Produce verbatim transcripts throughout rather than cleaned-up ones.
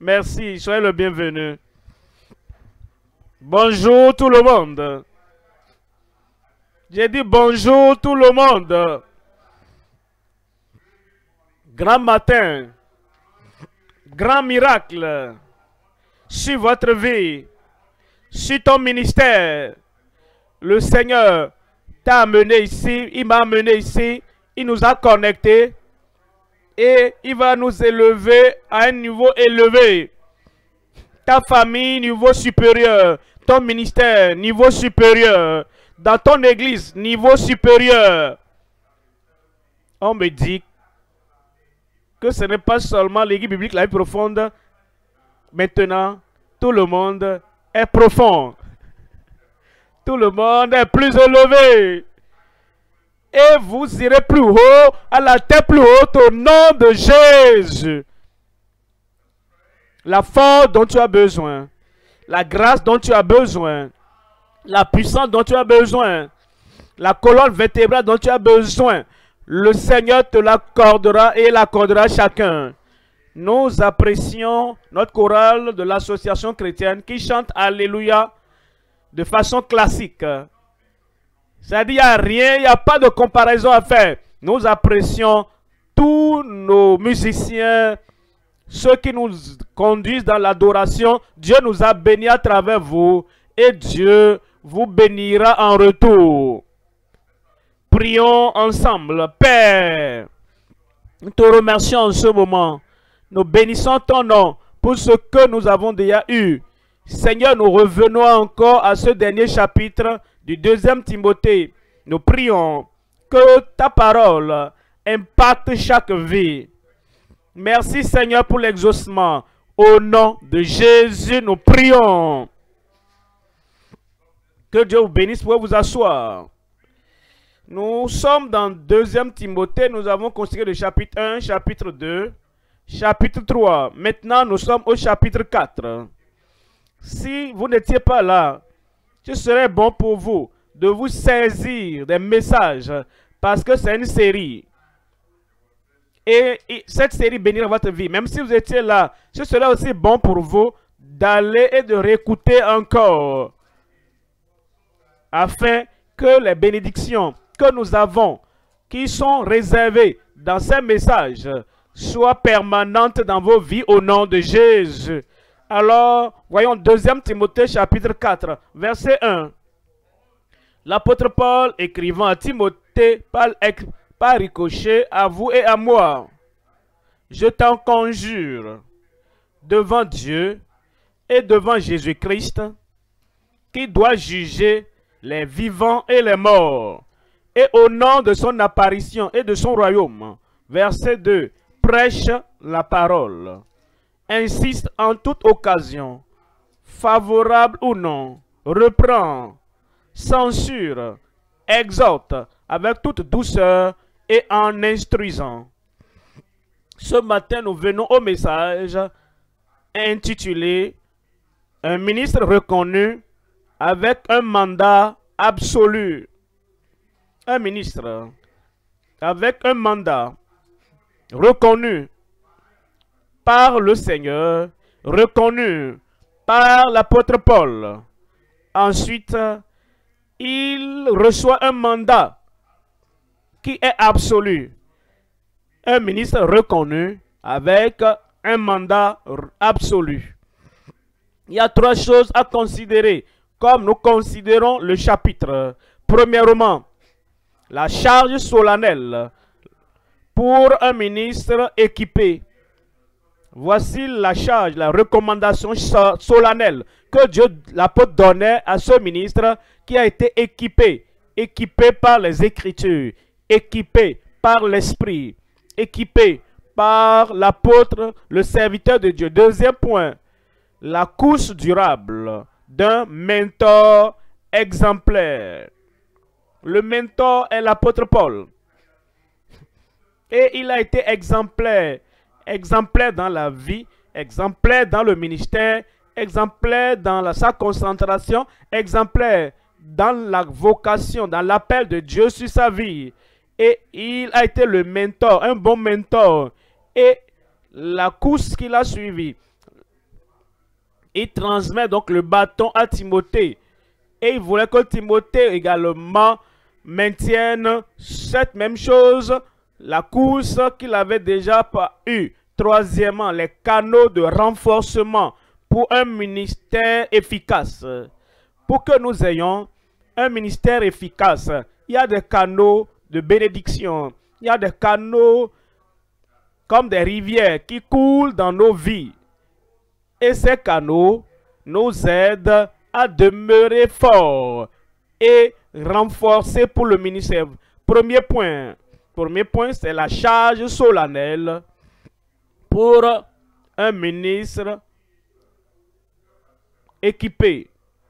Merci, soyez le bienvenu. Bonjour tout le monde. J'ai dit bonjour tout le monde. Grand matin, grand miracle sur votre vie, sur ton ministère. Le Seigneur t'a amené ici, il m'a amené ici, il nous a connectés et il va nous élever à un niveau élevé. Ta famille, niveau supérieur. Ton ministère, niveau supérieur. Dans ton église, niveau supérieur. On me dit que ce n'est pas seulement l'église biblique la plus profonde. Maintenant, tout le monde est profond. Tout le monde est plus élevé. Et vous irez plus haut, à la tête plus haute au nom de Jésus. La force dont tu as besoin, la grâce dont tu as besoin, la puissance dont tu as besoin, la colonne vertébrale dont tu as besoin, le Seigneur te l'accordera et l'accordera à chacun. Nous apprécions notre chorale de l'association chrétienne qui chante Alléluia de façon classique. C'est-à-dire, il n'y a rien, il n'y a pas de comparaison à faire. Nous apprécions tous nos musiciens, ceux qui nous conduisent dans l'adoration. Dieu nous a bénis à travers vous et Dieu vous bénira en retour. Prions ensemble. Père, nous te remercions en ce moment. Nous bénissons ton nom pour ce que nous avons déjà eu. Seigneur, nous revenons encore à ce dernier chapitre du deuxième Timothée. Nous prions que ta parole impacte chaque vie. Merci Seigneur pour l'exaucement. Au nom de Jésus, nous prions. Que Dieu vous bénisse pour vous asseoir. Nous sommes dans deuxième Timothée. Nous avons considéré le chapitre un, chapitre deux, chapitre trois. Maintenant, nous sommes au chapitre quatre. Si vous n'étiez pas là, ce serait bon pour vous de vous saisir des messages parce que c'est une série. Et, et cette série bénira votre vie. Même si vous étiez là, ce serait aussi bon pour vous d'aller et de réécouter encore afin que les bénédictions que nous avons, qui sont réservées dans ces messages, soient permanentes dans vos vies au nom de Jésus. Alors, voyons deuxième Timothée chapitre quatre, verset un. L'apôtre Paul écrivant à Timothée par, par ricochet à vous et à moi. Je t'en conjure devant Dieu et devant Jésus-Christ qui doit juger les vivants et les morts, et au nom de son apparition et de son royaume. Verset deux. Prêche la parole. Insiste en toute occasion, favorable ou non, reprend, censure, exhorte avec toute douceur et en instruisant. Ce matin, nous venons au message intitulé « Un ministre reconnu avec un mandat absolu ». Un ministre avec un mandat reconnu par le Seigneur, reconnu par l'apôtre Paul. Ensuite, il reçoit un mandat qui est absolu. Un ministre reconnu avec un mandat absolu. Il y a trois choses à considérer comme nous considérons le chapitre. Premièrement, la charge solennelle pour un ministre équipé. Voici la charge, la recommandation solennelle que Dieu, l'apôtre, donnait à ce ministre qui a été équipé, équipé par les Écritures, équipé par l'Esprit, équipé par l'apôtre, le serviteur de Dieu. Deuxième point, la course durable d'un mentor exemplaire. Le mentor est l'apôtre Paul. Et il a été exemplaire. Exemplaire dans la vie, exemplaire dans le ministère, exemplaire dans la, sa concentration, exemplaire dans la vocation, dans l'appel de Dieu sur sa vie. Et il a été le mentor, un bon mentor. Et la course qu'il a suivie, il transmet donc le bâton à Timothée. Et il voulait que Timothée également maintienne cette même chose, la course qu'il avait déjà eue. Troisièmement, les canaux de renforcement pour un ministère efficace. Pour que nous ayons un ministère efficace, il y a des canaux de bénédiction. Il y a des canaux comme des rivières qui coulent dans nos vies. Et ces canaux nous aident à demeurer forts et renforcés pour le ministère. Premier point, premier point, c'est la charge solennelle pour un ministre équipé.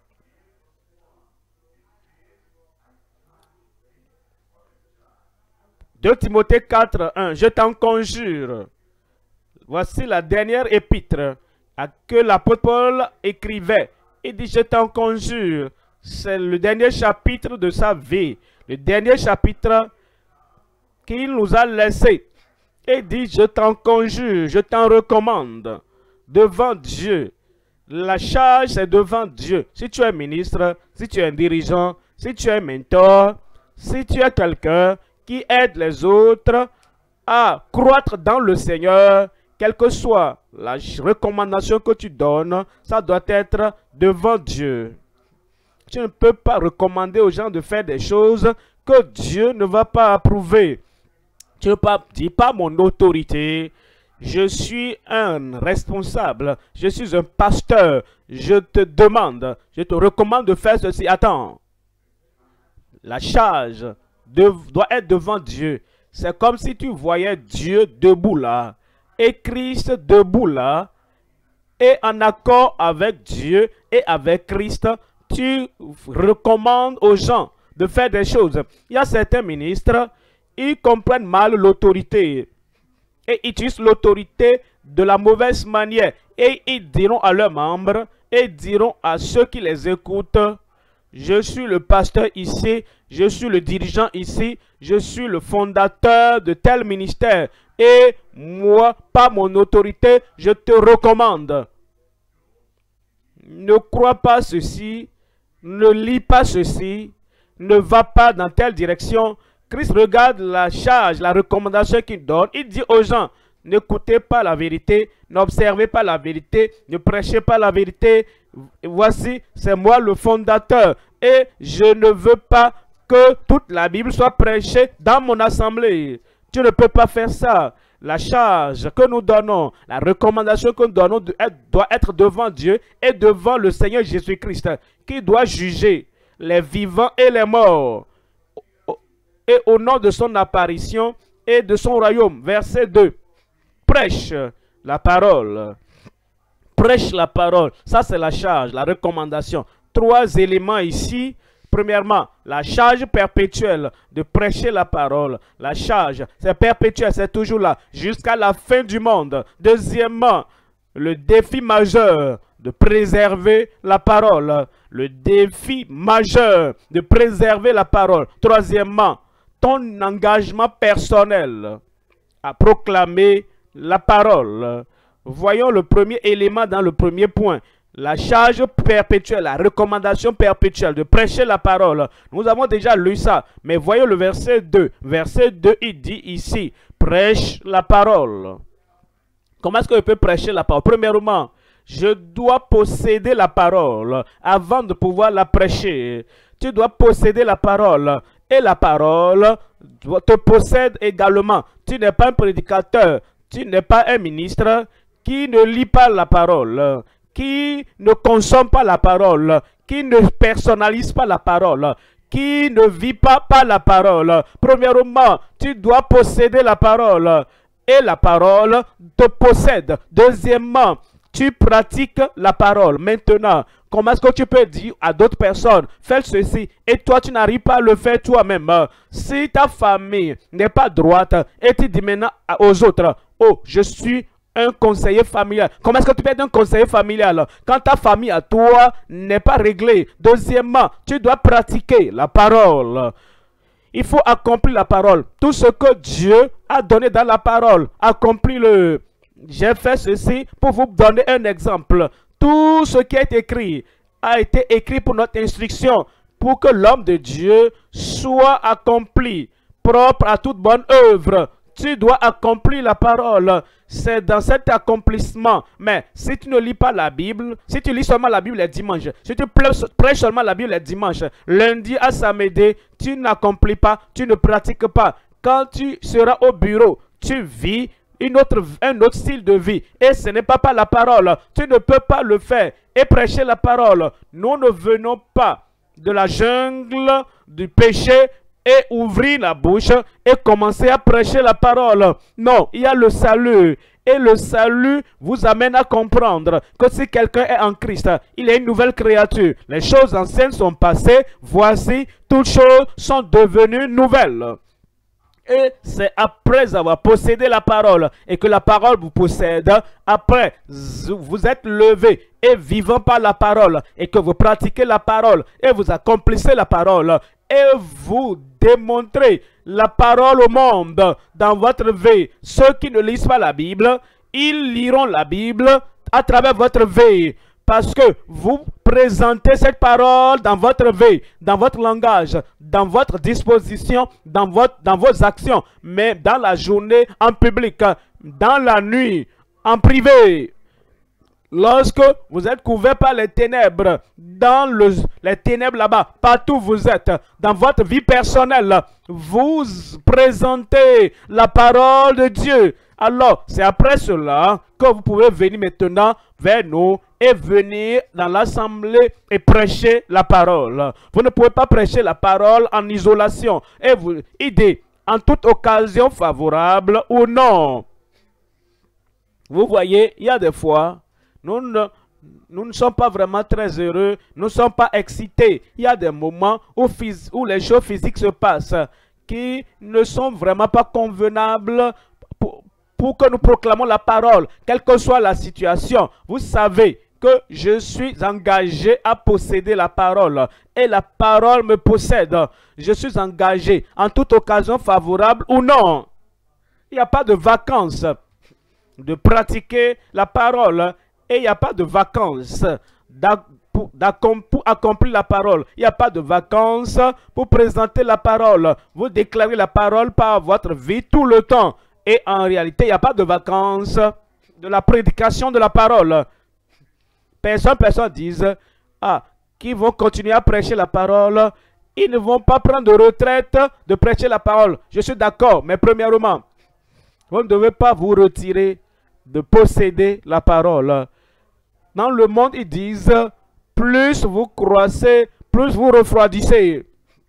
deux Timothée quatre, un. Je t'en conjure. Voici la dernière épître à que l'apôtre Paul écrivait. Il dit, je t'en conjure. C'est le dernier chapitre de sa vie. Le dernier chapitre qu'il nous a laissé. Il dit, je t'en conjure, je t'en recommande devant Dieu. La charge, c'est devant Dieu. Si tu es ministre, si tu es un dirigeant, si tu es un mentor, si tu es quelqu'un qui aide les autres à croître dans le Seigneur, quelle que soit la recommandation que tu donnes, ça doit être devant Dieu. Tu ne peux pas recommander aux gens de faire des choses que Dieu ne va pas approuver. Tu ne peux pas dire pas mon autorité. Je suis un responsable. Je suis un pasteur. Je te demande, je te recommande de faire ceci. Attends. La charge de, doit être devant Dieu. C'est comme si tu voyais Dieu debout là. Et Christ debout là. Et en accord avec Dieu et avec Christ, tu recommandes aux gens de faire des choses. Il y a certains ministres, ils comprennent mal l'autorité. Et ils utilisent l'autorité de la mauvaise manière. Et ils diront à leurs membres, et diront à ceux qui les écoutent, je suis le pasteur ici, je suis le dirigeant ici, je suis le fondateur de tel ministère. Et moi, par mon autorité, je te recommande. Ne crois pas ceci, ne lis pas ceci, ne va pas dans telle direction. Christ regarde la charge, la recommandation qu'il donne. Il dit aux gens, n'écoutez pas la vérité, n'observez pas la vérité, ne prêchez pas la vérité. Voici, c'est moi le fondateur. Et je ne veux pas que toute la Bible soit prêchée dans mon assemblée. Tu ne peux pas faire ça. La charge que nous donnons, la recommandation que nous donnons doit être devant Dieu et devant le Seigneur Jésus-Christ, qui doit juger les vivants et les morts. Et au nom de son apparition et de son royaume. Verset deux. Prêche la parole. Prêche la parole. Ça, c'est la charge, la recommandation. Trois éléments ici. Premièrement, la charge perpétuelle de prêcher la parole. La charge, c'est perpétuel, c'est toujours là, jusqu'à la fin du monde. Deuxièmement, le défi majeur de préserver la parole. Le défi majeur de préserver la parole. Troisièmement, ton engagement personnel à proclamer la parole. Voyons le premier élément dans le premier point. La charge perpétuelle, la recommandation perpétuelle de prêcher la parole. Nous avons déjà lu ça. Mais voyons le verset deux. Verset deux, il dit ici, prêche la parole. Comment est-ce que je peux prêcher la parole? Premièrement, je dois posséder la parole avant de pouvoir la prêcher. Tu dois posséder la parole. Et la parole te possède également. Tu n'es pas un prédicateur. Tu n'es pas un ministre qui ne lit pas la parole, qui ne consomme pas la parole, qui ne personnalise pas la parole, qui ne vit pas par la parole. Premièrement, tu dois posséder la parole et la parole te possède. Deuxièmement, tu pratiques la parole. Maintenant, comment est-ce que tu peux dire à d'autres personnes, fais ceci, et toi tu n'arrives pas à le faire toi-même? Si ta famille n'est pas droite et tu dis maintenant aux autres, oh, je suis un conseiller familial. Comment est-ce que tu peux être un conseiller familial quand ta famille à toi n'est pas réglée? Deuxièmement, tu dois pratiquer la parole. Il faut accomplir la parole. Tout ce que Dieu a donné dans la parole, accomplis-le. J'ai fait ceci pour vous donner un exemple. Tout ce qui est écrit a été écrit pour notre instruction, pour que l'homme de Dieu soit accompli, propre à toute bonne œuvre. Tu dois accomplir la parole. C'est dans cet accomplissement. Mais si tu ne lis pas la Bible, si tu lis seulement la Bible les dimanches, si tu prêches seulement la Bible les dimanches, lundi à samedi, tu n'accomplis pas, tu ne pratiques pas. Quand tu seras au bureau, tu vis une autre, un autre style de vie. Et ce n'est pas par la parole. Tu ne peux pas le faire et prêcher la parole. Nous ne venons pas de la jungle du péché et ouvrir la bouche et commencer à prêcher la parole. Non, il y a le salut. Et le salut vous amène à comprendre que si quelqu'un est en Christ, il est une nouvelle créature. Les choses anciennes sont passées. Voici, toutes choses sont devenues nouvelles. Et c'est après avoir possédé la parole et que la parole vous possède, après vous êtes levé et vivant par la parole et que vous pratiquez la parole et vous accomplissez la parole et vous démontrez la parole au monde dans votre vie. Ceux qui ne lisent pas la Bible, ils liront la Bible à travers votre vie. Parce que vous présentez cette parole dans votre vie, dans votre langage, dans votre disposition, dans, votre, dans vos actions, mais dans la journée, en public, dans la nuit, en privé. Lorsque vous êtes couvert par les ténèbres, dans le, les ténèbres là-bas, partout où vous êtes, dans votre vie personnelle, vous présentez la parole de Dieu. Alors, c'est après cela que vous pouvez venir maintenant vers nous et venir dans l'assemblée et prêcher la parole. Vous ne pouvez pas prêcher la parole en isolation. Et vous, idée, en toute occasion favorable ou non. Vous voyez, il y a des fois, nous ne, nous ne sommes pas vraiment très heureux, nous ne sommes pas excités. Il y a des moments où, où les choses physiques se passent qui ne sont vraiment pas convenables pour, pour que nous proclamons la parole, quelle que soit la situation. Vous savez que je suis engagé à posséder la parole et la parole me possède. Je suis engagé en toute occasion favorable ou non. Il n'y a pas de vacances de pratiquer la parole et il n'y a pas de vacances pour, pour accomplir la parole. Il n'y a pas de vacances pour présenter la parole. Vous déclarez la parole par votre vie tout le temps. Et en réalité, il n'y a pas de vacances de la prédication de la parole. Personne, personne disent, ah, qui vont continuer à prêcher la parole, ils ne vont pas prendre de retraite de prêcher la parole. Je suis d'accord, mais premièrement, vous ne devez pas vous retirer de posséder la parole. Dans le monde, ils disent, plus vous croissez, plus vous refroidissez.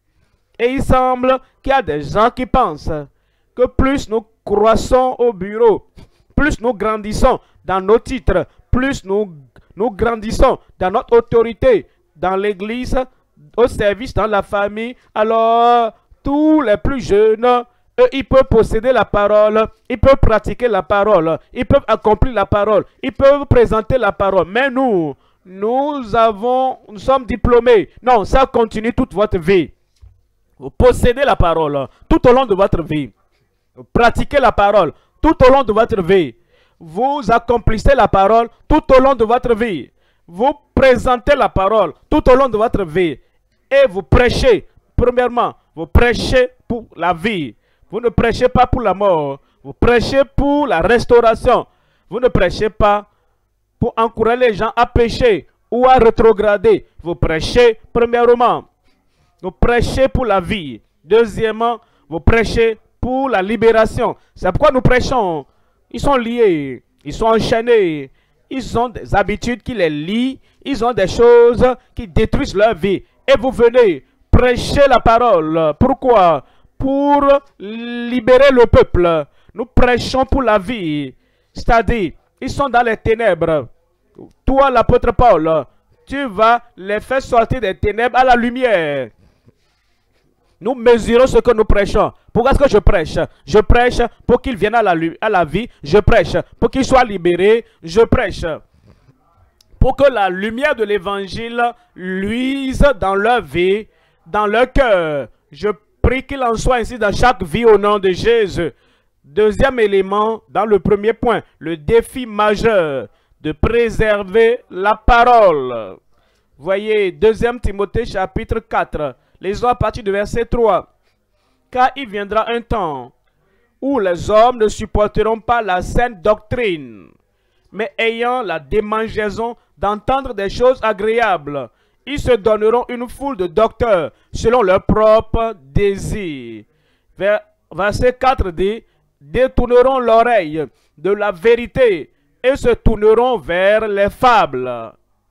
Et il semble qu'il y a des gens qui pensent que plus nous croissons au bureau, plus nous grandissons dans nos titres, plus nous Nous grandissons dans notre autorité, dans l'église, au service, dans la famille. Alors, tous les plus jeunes, eux, ils peuvent posséder la parole, ils peuvent pratiquer la parole, ils peuvent accomplir la parole, ils peuvent présenter la parole. Mais nous, nous avons, nous sommes diplômés. Non, ça continue toute votre vie. Vous possédez la parole tout au long de votre vie. Vous pratiquez la parole tout au long de votre vie. Vous accomplissez la parole tout au long de votre vie. Vous présentez la parole tout au long de votre vie. Et vous prêchez. Premièrement, vous prêchez pour la vie. Vous ne prêchez pas pour la mort. Vous prêchez pour la restauration. Vous ne prêchez pas pour encourager les gens à pécher ou à rétrograder. Vous prêchez premièrement. Vous prêchez pour la vie. Deuxièmement, vous prêchez pour la libération. C'est pourquoi nous prêchons. Ils sont liés, ils sont enchaînés, ils ont des habitudes qui les lient, ils ont des choses qui détruisent leur vie. Et vous venez prêcher la parole. Pourquoi? Pour libérer le peuple. Nous prêchons pour la vie. C'est-à-dire, ils sont dans les ténèbres. Toi, l'apôtre Paul, tu vas les faire sortir des ténèbres à la lumière. Nous mesurons ce que nous prêchons. Pourquoi est-ce que je prêche? Je prêche pour qu'ils viennent à la, à la vie. Je prêche pour qu'ils soient libérés. Je prêche pour que la lumière de l'évangile luise dans leur vie, dans leur cœur. Je prie qu'il en soit ainsi dans chaque vie au nom de Jésus. Deuxième élément, dans le premier point, le défi majeur de préserver la parole. Voyez, deuxième Timothée chapitre quatre, lisons à partir du verset trois. Car il viendra un temps où les hommes ne supporteront pas la saine doctrine, mais ayant la démangeaison d'entendre des choses agréables, ils se donneront une foule de docteurs selon leurs propres désirs. Verset quatre dit, détourneront l'oreille de la vérité et se tourneront vers les fables.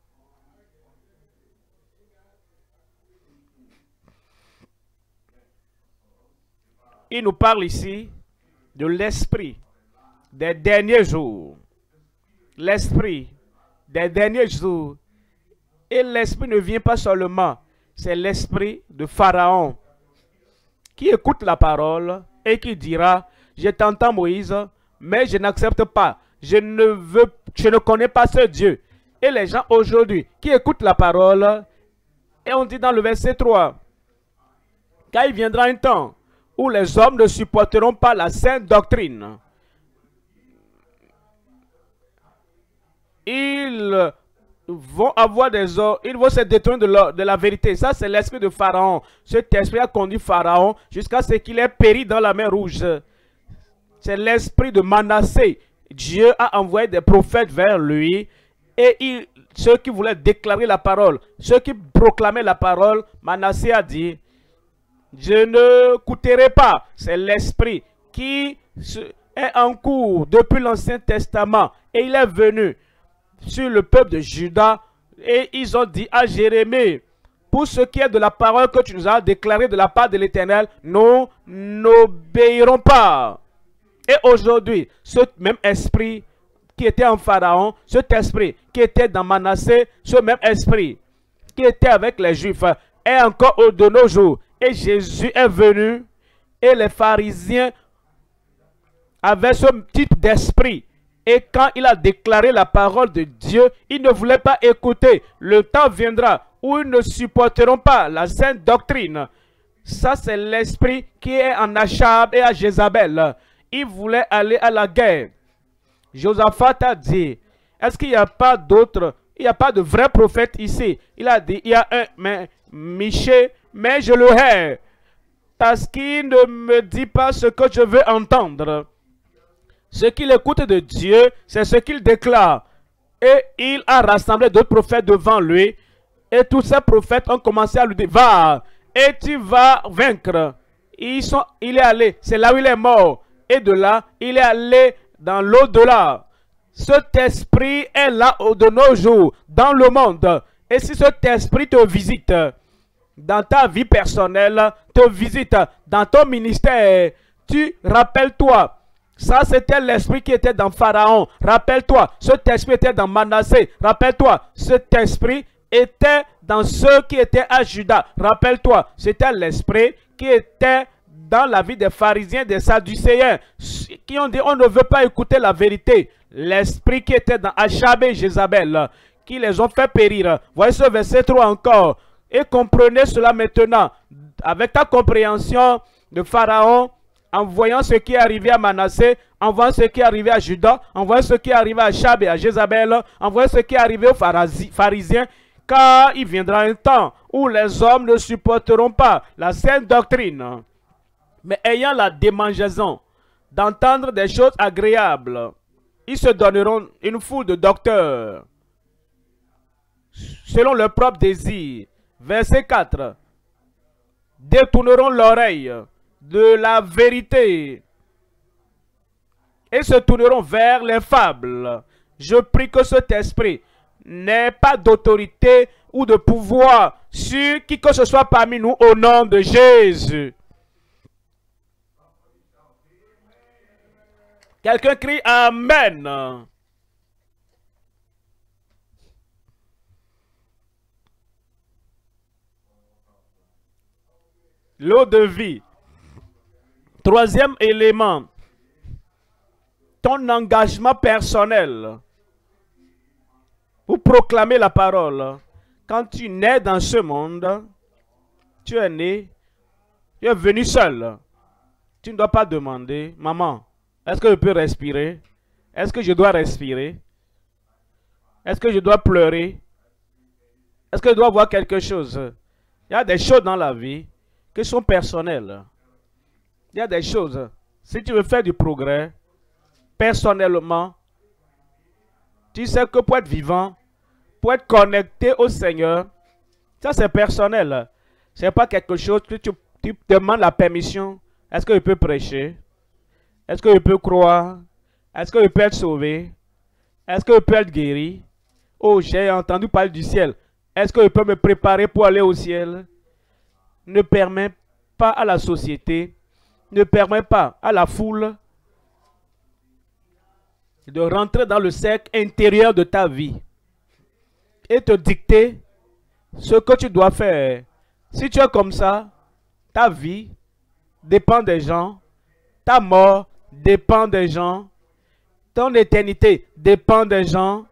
Il nous parle ici de l'esprit des derniers jours. L'esprit des derniers jours. Et l'esprit ne vient pas seulement, c'est l'esprit de Pharaon qui écoute la parole et qui dira, je t'entends Moïse, mais je n'accepte pas. Je ne veux, je ne connais pas ce Dieu. Et les gens aujourd'hui qui écoutent la parole, et on dit dans le verset trois, car il viendra un temps où les hommes ne supporteront pas la sainte doctrine. Ils vont avoir des hommes, ils vont se détourner de la, de la vérité. Ça, c'est l'esprit de Pharaon. Cet esprit a conduit Pharaon jusqu'à ce qu'il ait péri dans la mer Rouge. C'est l'esprit de Manassé. Dieu a envoyé des prophètes vers lui et il, ceux qui voulaient déclarer la parole, ceux qui proclamaient la parole, Manassé a dit, je ne coûterai pas. C'est l'esprit qui est en cours depuis l'Ancien Testament et il est venu sur le peuple de Juda et ils ont dit à Jérémie, pour ce qui est de la parole que tu nous as déclarée de la part de l'Éternel, nous n'obéirons pas. Et aujourd'hui, ce même esprit qui était en Pharaon, cet esprit qui était dans Manassé, ce même esprit qui était avec les Juifs est encore au de nos jours. Et Jésus est venu et les pharisiens avaient ce type d'esprit. Et quand il a déclaré la parole de Dieu, ils ne voulaient pas écouter. Le temps viendra où ils ne supporteront pas la sainte doctrine. Ça, c'est l'esprit qui est en Achab et à Jézabel. Ils voulaient aller à la guerre. Josaphat a dit, est-ce qu'il n'y a pas d'autres, il n'y a pas de vrai prophète ici? Il a dit, il y a un, mais Michée, mais je le hais, parce qu'il ne me dit pas ce que je veux entendre. Ce qu'il écoute de Dieu, c'est ce qu'il déclare. Et il a rassemblé d'autres prophètes devant lui. Et tous ces prophètes ont commencé à lui dire, va, et tu vas vaincre. Ils sont, il est allé, c'est là où il est mort. Et de là, il est allé dans l'au-delà. Cet esprit est là de nos jours, dans le monde. Et si cet esprit te visite, dans ta vie personnelle, te visite, dans ton ministère, tu rappelles-toi. Ça, c'était l'esprit qui était dans Pharaon. Rappelle-toi, cet esprit était dans Manassé. Rappelle-toi, cet esprit était dans ceux qui étaient à Juda. Rappelle-toi, c'était l'esprit qui était dans la vie des pharisiens, des sadducéens, qui ont dit, on ne veut pas écouter la vérité. L'esprit qui était dans Achab et Jézabel, qui les ont fait périr. Voyez ce verset trois encore. Et comprenez cela maintenant, avec ta compréhension de Pharaon, en voyant ce qui est arrivé à Manassé, en voyant ce qui est arrivé à Juda, en voyant ce qui est arrivé à Achab et à Jézabel, en voyant ce qui est arrivé aux pharisiens, car il viendra un temps où les hommes ne supporteront pas la sainte doctrine, mais ayant la démangeaison d'entendre des choses agréables, ils se donneront une foule de docteurs, selon leur propre désir. Verset quatre. Détourneront l'oreille de la vérité et se tourneront vers les fables. Je prie que cet esprit n'ait pas d'autorité ou de pouvoir sur qui que ce soit parmi nous au nom de Jésus. Quelqu'un crie Amen. L'eau de vie. Troisième élément. Ton engagement personnel pour proclamer la parole. Quand tu nais dans ce monde, tu es né, tu es venu seul. Tu ne dois pas demander, maman, est-ce que je peux respirer? Est-ce que je dois respirer? Est-ce que je dois pleurer? Est-ce que je dois voir quelque chose? Il y a des choses dans la vie qui sont personnelles. Il y a des choses. Si tu veux faire du progrès, personnellement, tu sais que pour être vivant, pour être connecté au Seigneur, ça c'est personnel. Ce n'est pas quelque chose que tu, tu demandes la permission. Est-ce que je peux prêcher? Est-ce que je peux croire? Est-ce que je peux être sauvé? Est-ce que je peux être guéri? Oh, j'ai entendu parler du ciel. Est-ce que je peux me préparer pour aller au ciel? Ne permets pas à la société, ne permets pas à la foule de rentrer dans le cercle intérieur de ta vie et te dicter ce que tu dois faire. Si tu es comme ça, ta vie dépend des gens, ta mort dépend des gens, ton éternité dépend des gens.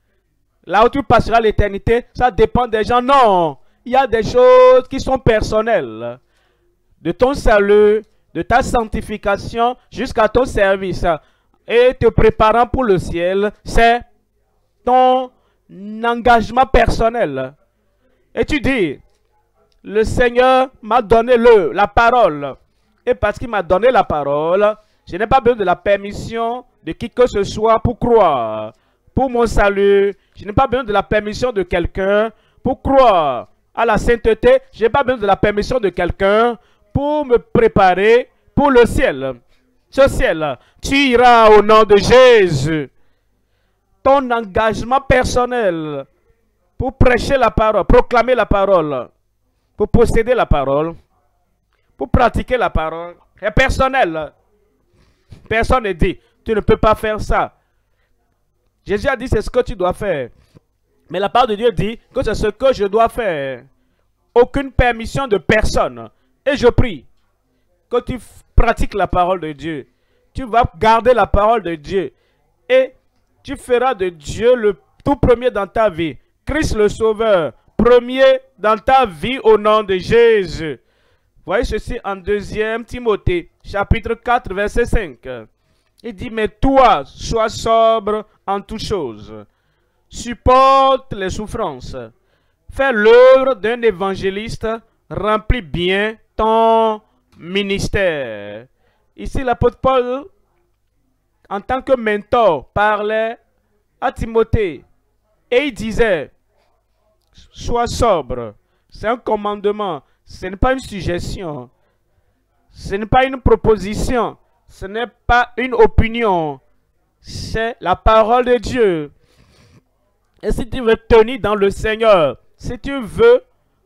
Là où tu passeras l'éternité, ça dépend des gens. Non, il y a des choses qui sont personnelles. De ton salut, de ta sanctification jusqu'à ton service. Et te préparant pour le ciel, c'est ton engagement personnel. Et tu dis, le Seigneur m'a donné le, la parole. Et parce qu'il m'a donné la parole, je n'ai pas besoin de la permission de qui que ce soit pour croire. Pour mon salut, je n'ai pas besoin de la permission de quelqu'un pour croire à la sainteté. Je n'ai pas besoin de la permission de quelqu'un pour me préparer pour le ciel. Ce ciel, tu iras au nom de Jésus. Ton engagement personnel pour prêcher la parole, proclamer la parole, pour posséder la parole, pour pratiquer la parole, est personnel. Personne ne dit, tu ne peux pas faire ça. Jésus a dit, c'est ce que tu dois faire. Mais la parole de Dieu dit que c'est ce que je dois faire. Aucune permission de personne. Et je prie que tu pratiques la parole de Dieu. Tu vas garder la parole de Dieu. Et tu feras de Dieu le tout premier dans ta vie. Christ le Sauveur, premier dans ta vie au nom de Jésus. Voyez ceci en deuxième Timothée, chapitre quatre, verset cinq. Il dit, mais toi, sois sobre en toutes choses. Supporte les souffrances. Fais l'œuvre d'un évangéliste. Remplis bien ton ministère. Ici, l'apôtre Paul, en tant que mentor, parlait à Timothée. Et il disait, sois sobre. C'est un commandement. Ce n'est pas une suggestion. Ce n'est pas une proposition. Ce n'est pas une opinion. C'est la parole de Dieu. Et si tu veux tenir dans le Seigneur, si tu veux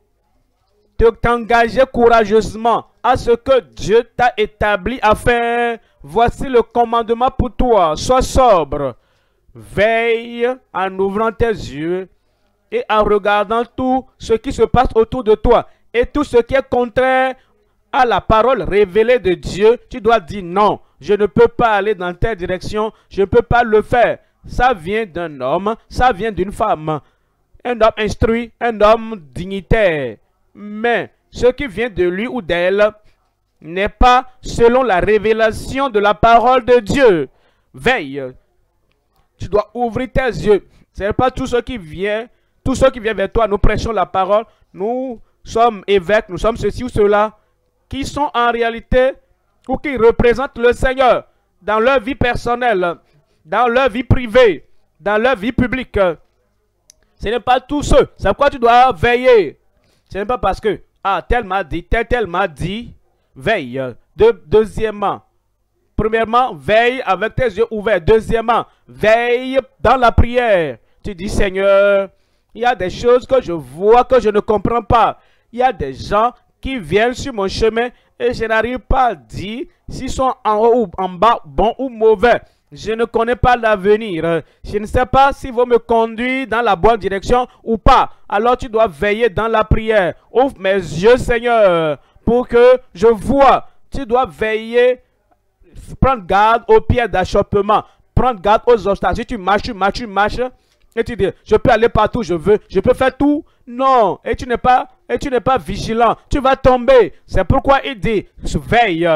t'engager courageusement à ce que Dieu t'a établi à faire, voici le commandement pour toi. Sois sobre. Veille en ouvrant tes yeux et en regardant tout ce qui se passe autour de toi. Et tout ce qui est contraire à la parole révélée de Dieu, tu dois dire non. Je ne peux pas aller dans telle direction. Je ne peux pas le faire. Ça vient d'un homme, ça vient d'une femme. Un homme instruit, un homme dignitaire. Mais ce qui vient de lui ou d'elle n'est pas selon la révélation de la parole de Dieu. Veille. Tu dois ouvrir tes yeux. Ce n'est pas tout ce qui vient, tout ce qui vient vers toi. Nous prêchons la parole. Nous sommes évêques, nous sommes ceci ou cela, qui sont en réalité ou qui représentent le Seigneur dans leur vie personnelle, dans leur vie privée, dans leur vie publique. Ce n'est pas tout ceux. C'est pourquoi tu dois veiller. Ce n'est pas parce que, ah, tel m'a dit, tel, tel m'a dit, veille. De, deuxièmement, premièrement, veille avec tes yeux ouverts. Deuxièmement, veille dans la prière. Tu dis, Seigneur, il y a des choses que je vois que je ne comprends pas. Il y a des gens qui viennent sur mon chemin et je n'arrive pas à dire s'ils sont en haut ou en bas, bons ou mauvais. Je ne connais pas l'avenir. Je ne sais pas s'ils vont me conduire dans la bonne direction ou pas. Alors tu dois veiller dans la prière. Ouvre mes yeux, Seigneur, pour que je vois. Tu dois veiller, prendre garde aux pierres d'achoppement. Prendre garde aux obstacles. Si tu marches, tu marches, tu marches. Et tu dis, je peux aller partout où je veux. Je peux faire tout. Non. Et tu n'es pas, et tu n'es pas vigilant. Tu vas tomber. C'est pourquoi il dit, veille.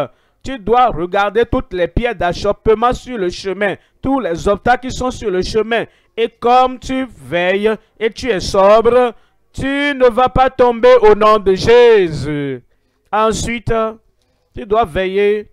Tu dois regarder toutes les pierres d'achoppement sur le chemin, tous les obstacles qui sont sur le chemin. Et comme tu veilles et tu es sobre, tu ne vas pas tomber au nom de Jésus. Ensuite, tu dois veiller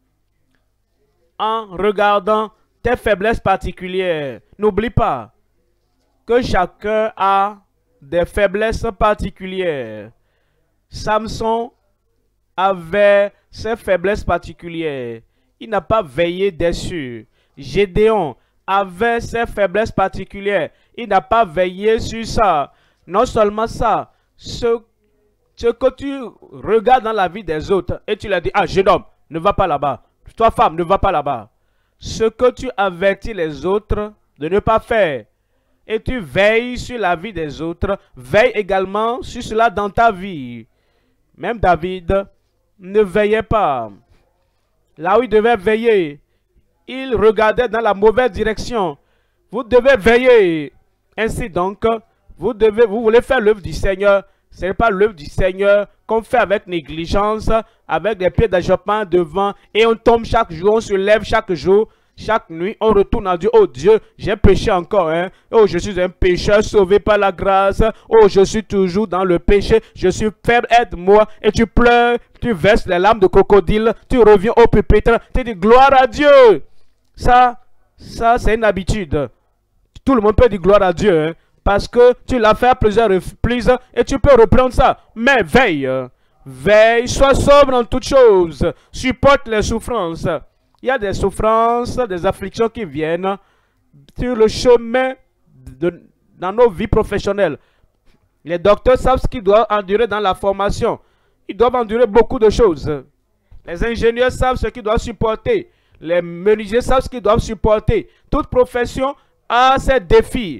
en regardant tes faiblesses particulières. N'oublie pas que chacun a des faiblesses particulières. Samson avait ses faiblesses particulières. Il n'a pas veillé dessus. Gédéon avait ses faiblesses particulières. Il n'a pas veillé sur ça. Non seulement ça, ce, ce que tu regardes dans la vie des autres et tu leur dis, ah, jeune homme, ne va pas là-bas. Toi, femme, ne va pas là-bas. Ce que tu avertis les autres de ne pas faire et tu veilles sur la vie des autres, veille également sur cela dans ta vie. Même David ne veillait pas. Là où il devait veiller, il regardait dans la mauvaise direction. Vous devez veiller. Ainsi donc, vous, devez, vous voulez faire l'œuvre du Seigneur. Ce n'est pas l'œuvre du Seigneur qu'on fait avec négligence, avec des pieds d'achoppement devant, et on tombe chaque jour, on se lève chaque jour, chaque nuit, on retourne à Dieu. Oh Dieu, j'ai péché encore, hein. Oh, je suis un pécheur sauvé par la grâce. Oh, je suis toujours dans le péché. Je suis faible, aide-moi. Et tu pleures, tu verses les larmes de crocodile, tu reviens au pupitre, tu dis gloire à Dieu. Ça, ça c'est une habitude. Tout le monde peut dire gloire à Dieu, hein, parce que tu l'as fait à plusieurs reprises et tu peux reprendre ça. Mais veille, veille, sois sobre en toutes choses, supporte les souffrances. Il y a des souffrances, des afflictions qui viennent sur le chemin de, dans nos vies professionnelles. Les docteurs savent ce qu'ils doivent endurer dans la formation. Ils doivent endurer beaucoup de choses. Les ingénieurs savent ce qu'ils doivent supporter. Les menuisiers savent ce qu'ils doivent supporter. Toute profession a ses défis.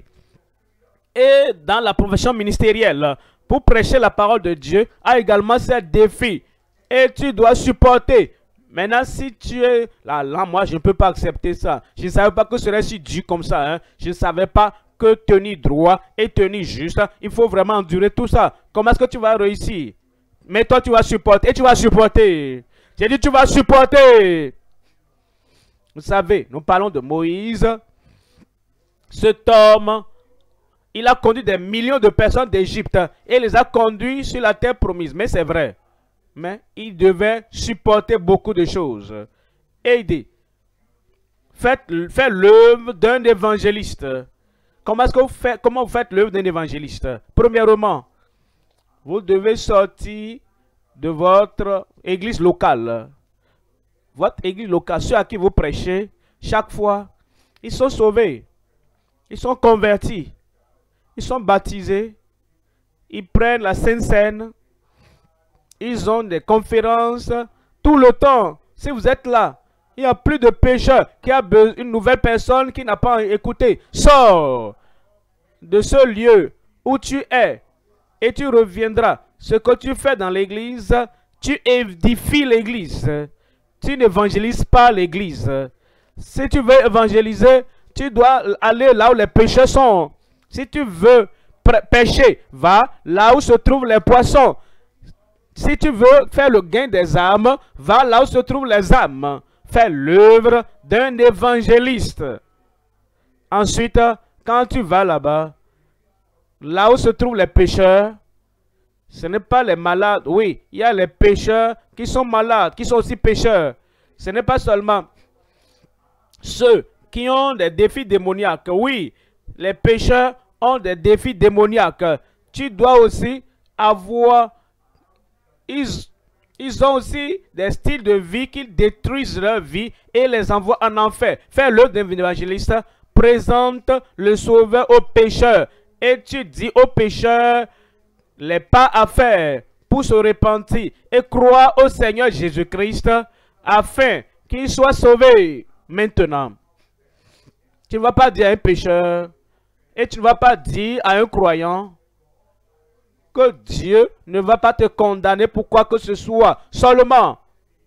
Et dans la profession ministérielle, pour prêcher la parole de Dieu, a également ses défis. Et tu dois supporter. Maintenant, si tu es là, là, moi, je ne peux pas accepter ça. Je ne savais pas que ce serait si dur comme ça. Hein. Je ne savais pas que tenir droit et tenir juste, il faut vraiment endurer tout ça. Comment est-ce que tu vas réussir? Mais toi, tu vas supporter. Et tu vas supporter. J'ai dit, tu vas supporter. Vous savez, nous parlons de Moïse. Cet homme, il a conduit des millions de personnes d'Égypte et les a conduits sur la terre promise. Mais c'est vrai. Mais il devait supporter beaucoup de choses. Et il dit, faites, faites l'œuvre d'un évangéliste. Comment est-ce que vous faites, comment vous faites l'œuvre d'un évangéliste? Premièrement, vous devez sortir de votre église locale. Votre église locale, ceux à qui vous prêchez, chaque fois, ils sont sauvés. Ils sont convertis. Ils sont baptisés. Ils prennent la Sainte Seine. Ils ont des conférences tout le temps. Si vous êtes là, il n'y a plus de pécheur qui a besoin, une nouvelle personne qui n'a pas écouté. Sors de ce lieu où tu es et tu reviendras. Ce que tu fais dans l'église, tu édifies l'église. Tu n'évangélises pas l'église. Si tu veux évangéliser, tu dois aller là où les pécheurs sont. Si tu veux pêcher, va là où se trouvent les poissons. Si tu veux faire le gain des âmes, va là où se trouvent les âmes. Fais l'œuvre d'un évangéliste. Ensuite, quand tu vas là-bas, là où se trouvent les pécheurs, ce n'est pas les malades. Oui, il y a les pécheurs qui sont malades, qui sont aussi pécheurs. Ce n'est pas seulement ceux qui ont des défis démoniaques. Oui, les pécheurs ont des défis démoniaques. Tu dois aussi avoir... Ils, ils ont aussi des styles de vie qui détruisent leur vie et les envoient en enfer. Fais l'œuvre d'un évangéliste, présente le sauveur aux pécheurs. Et tu dis aux pécheurs les pas à faire pour se repentir et croire au Seigneur Jésus-Christ afin qu'il soit sauvé maintenant. Tu ne vas pas dire à un pécheur et tu ne vas pas dire à un croyant que Dieu ne va pas te condamner pour quoi que ce soit. Seulement,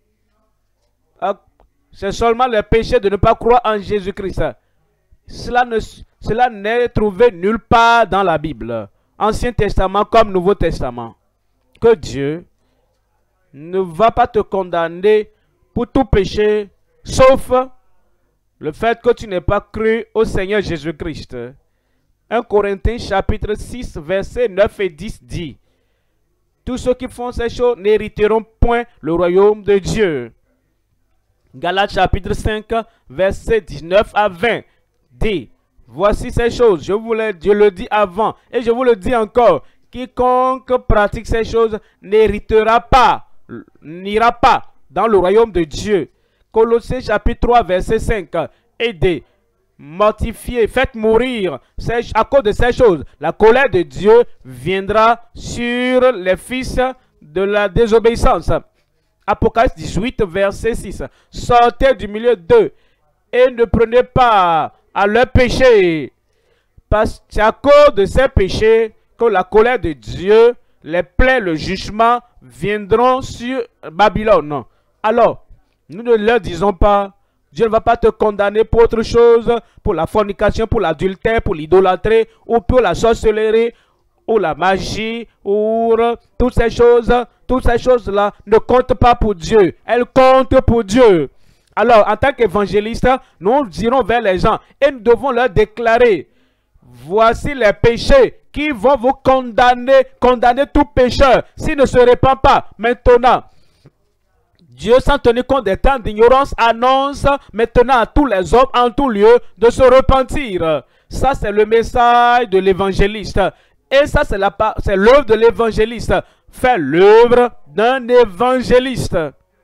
euh, c'est seulement le péché de ne pas croire en Jésus-Christ. Cela ne, cela n'est trouvé nulle part dans la Bible. Ancien Testament comme Nouveau Testament. Que Dieu ne va pas te condamner pour tout péché, sauf le fait que tu n'aies pas cru au Seigneur Jésus-Christ. un Corinthiens chapitre six, versets neuf et dix dit, tous ceux qui font ces choses n'hériteront point le royaume de Dieu. Galates chapitre cinq, versets dix-neuf à vingt dit, voici ces choses, je vous le, je le dis avant et je vous le dis encore, quiconque pratique ces choses n'héritera pas, n'ira pas dans le royaume de Dieu. Colossiens chapitre trois, verset cinq, aidez, mortifiez, faites mourir ces, à cause de ces choses. La colère de Dieu viendra sur les fils de la désobéissance. Apocalypse dix-huit, verset six. Sortez du milieu d'eux et ne prenez pas à leurs péchés. Parce que c'est à cause de ces péchés que la colère de Dieu, les plaies, le jugement viendront sur Babylone. Alors, nous ne leur disons pas, Dieu ne va pas te condamner pour autre chose, pour la fornication, pour l'adultère, pour l'idolâtrie, ou pour la sorcellerie, ou la magie, ou toutes ces choses. Toutes ces choses-là ne comptent pas pour Dieu. Elles comptent pour Dieu. Alors, en tant qu'évangéliste, nous irons vers les gens et nous devons leur déclarer, voici les péchés qui vont vous condamner, condamner tout pécheur s'il ne se répand pas. Maintenant, Dieu, sans tenir compte des temps d'ignorance, annonce maintenant à tous les hommes en tout lieu de se repentir. Ça, c'est le message de l'évangéliste. Et ça, c'est l'œuvre de l'évangéliste. Fait l'œuvre d'un évangéliste.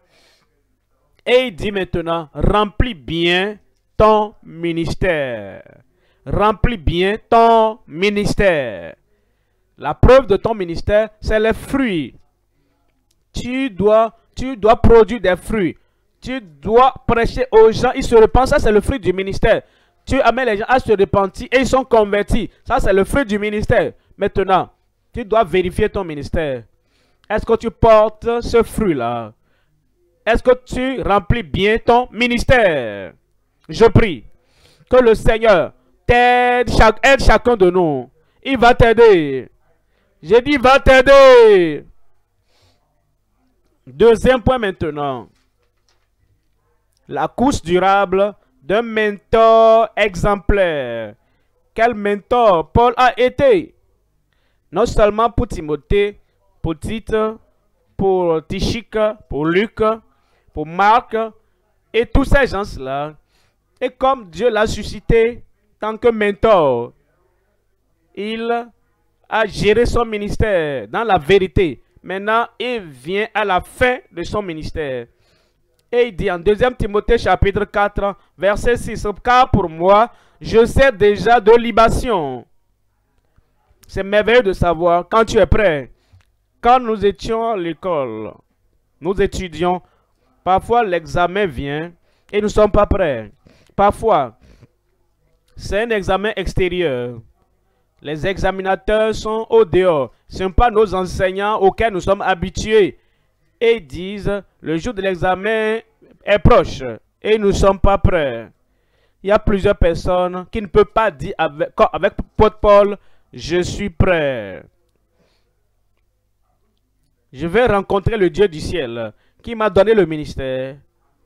Et il dit maintenant, remplis bien ton ministère. Remplis bien ton ministère. La preuve de ton ministère, c'est les fruits. Tu dois... Tu dois produire des fruits. Tu dois prêcher aux gens. Ils se repentent. Ça, c'est le fruit du ministère. Tu amènes les gens à se repentir et ils sont convertis. Ça, c'est le fruit du ministère. Maintenant, tu dois vérifier ton ministère. Est-ce que tu portes ce fruit-là? Est-ce que tu remplis bien ton ministère? Je prie que le Seigneur t'aide, chaque, aide chacun de nous. Il va t'aider. J'ai dit, il va t'aider. Deuxième point maintenant. La course durable d'un mentor exemplaire. Quel mentor Paul a été? Non seulement pour Timothée, pour Tite, pour Tichique, pour Luc, pour Marc, et tous ces gens-là. Et comme Dieu l'a suscité tant que mentor, il a géré son ministère dans la vérité. Maintenant, il vient à la fin de son ministère. Et il dit en deuxième Timothée chapitre quatre, verset six, car pour moi, je sais déjà de libation. C'est merveilleux de savoir quand tu es prêt. Quand nous étions à l'école, nous étudions, parfois l'examen vient et nous ne sommes pas prêts. Parfois, c'est un examen extérieur. Les examinateurs sont au dehors. Ce ne sont pas nos enseignants auxquels nous sommes habitués. Et ils disent, le jour de l'examen est proche et nous ne sommes pas prêts. Il y a plusieurs personnes qui ne peuvent pas dire avec, avec Paul, je suis prêt. Je vais rencontrer le Dieu du ciel qui m'a donné le ministère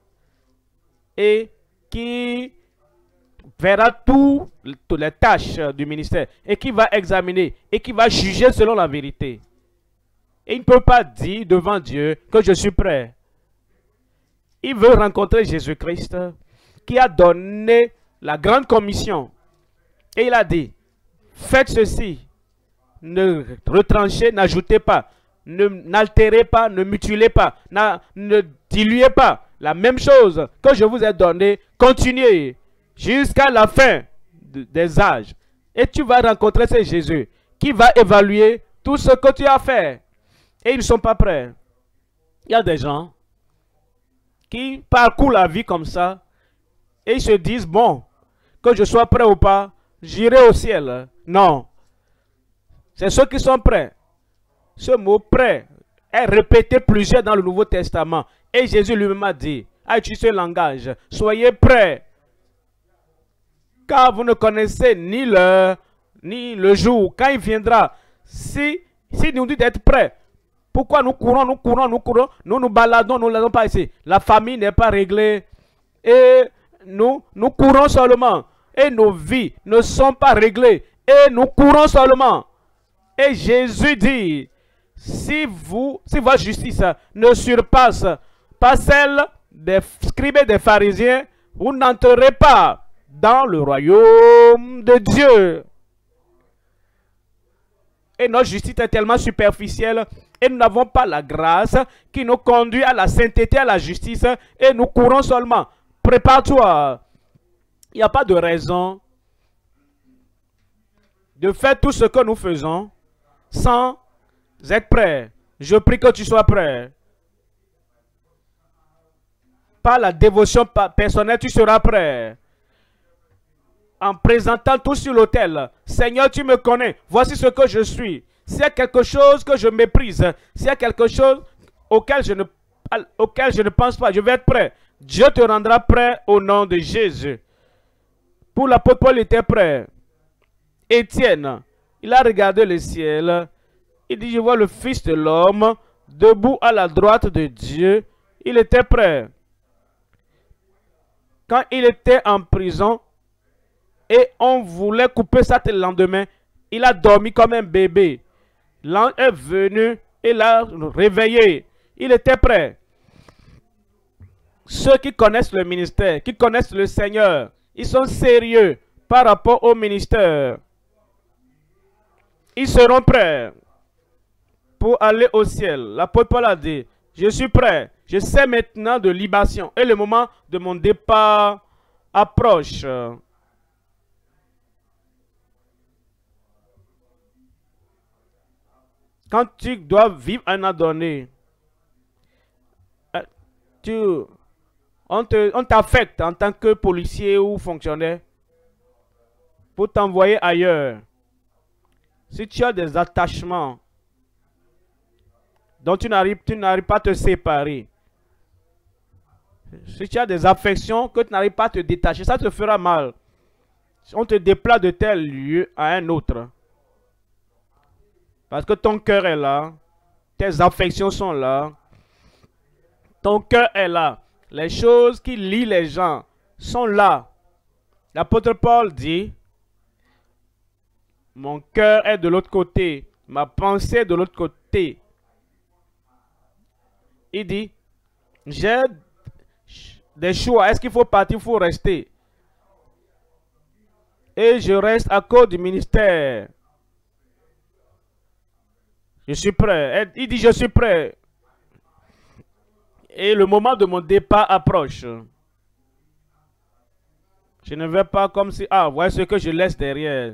et qui verra tout, toutes les tâches du ministère et qui va examiner et qui va juger selon la vérité. Et il ne peut pas dire devant Dieu que je suis prêt. Il veut rencontrer Jésus-Christ qui a donné la grande commission. Et il a dit, faites ceci, ne retranchez, n'ajoutez pas, n'altérez pas, ne mutilez pas, ne diluez pas. La même chose que je vous ai donné, continuez jusqu'à la fin de, des âges. Et tu vas rencontrer ce Jésus qui va évaluer tout ce que tu as fait. Et ils ne sont pas prêts. Il y a des gens qui parcourent la vie comme ça et ils se disent, bon, que je sois prêt ou pas, j'irai au ciel. Non. C'est ceux qui sont prêts. Ce mot prêt est répété plusieurs dans le Nouveau Testament. Et Jésus lui-même a dit, a utilisé ce langage, soyez prêts. Car vous ne connaissez ni l'heure, ni le jour, quand il viendra. Si, si nous dit d'être prêts, Pourquoi nous courons, nous courons, nous courons, nous nous baladons, nous n'allons pas ici. La famille n'est pas réglée. Et nous, nous courons seulement. Et nos vies ne sont pas réglées. Et nous courons seulement. Et Jésus dit, si, vous, si votre justice ne surpasse pas celle des scribes et des pharisiens, vous n'entrerez pas dans le royaume de Dieu. Et notre justice est tellement superficielle et nous n'avons pas la grâce qui nous conduit à la sainteté, à la justice, et nous courons seulement. Prépare-toi. Il n'y a pas de raison de faire tout ce que nous faisons sans être prêt. Je prie que tu sois prêt. Par la dévotion personnelle, tu seras prêt. En présentant tout sur l'autel. Seigneur, tu me connais. Voici ce que je suis. S'il y a quelque chose que je méprise, s'il y a quelque chose auquel je ne, auquel je ne pense pas, je vais être prêt. Dieu te rendra prêt au nom de Jésus. Pour l'apôtre Paul, il était prêt. Étienne, il a regardé le ciel. Il dit, je vois le Fils de l'homme debout à la droite de Dieu. Il était prêt. Quand il était en prison, et on voulait couper sa tête le lendemain, il a dormi comme un bébé. L'ange est venu et l'a réveillé. Il était prêt. Ceux qui connaissent le ministère, qui connaissent le Seigneur, ils sont sérieux par rapport au ministère. Ils seront prêts pour aller au ciel. L'apôtre Paul a dit, je suis prêt. Je sais maintenant de libation. Et le moment de mon départ approche. Quand tu dois vivre un an donné, tu, on t'affecte en tant que policier ou fonctionnaire pour t'envoyer ailleurs. Si tu as des attachements dont tu n'arrives tu n'arrives pas à te séparer, si tu as des affections que tu n'arrives pas à te détacher, ça te fera mal. On te déplace de tel lieu à un autre. Parce que ton cœur est là, tes affections sont là, ton cœur est là. Les choses qui lient les gens sont là. L'apôtre Paul dit, mon cœur est de l'autre côté, ma pensée est de l'autre côté. Il dit, j'ai des choix, est-ce qu'il faut partir, il faut rester? Et je reste à cause du ministère. Je suis prêt. Il dit, je suis prêt. Et le moment de mon départ approche. Je ne vais pas comme si, ah, voilà ce que je laisse derrière.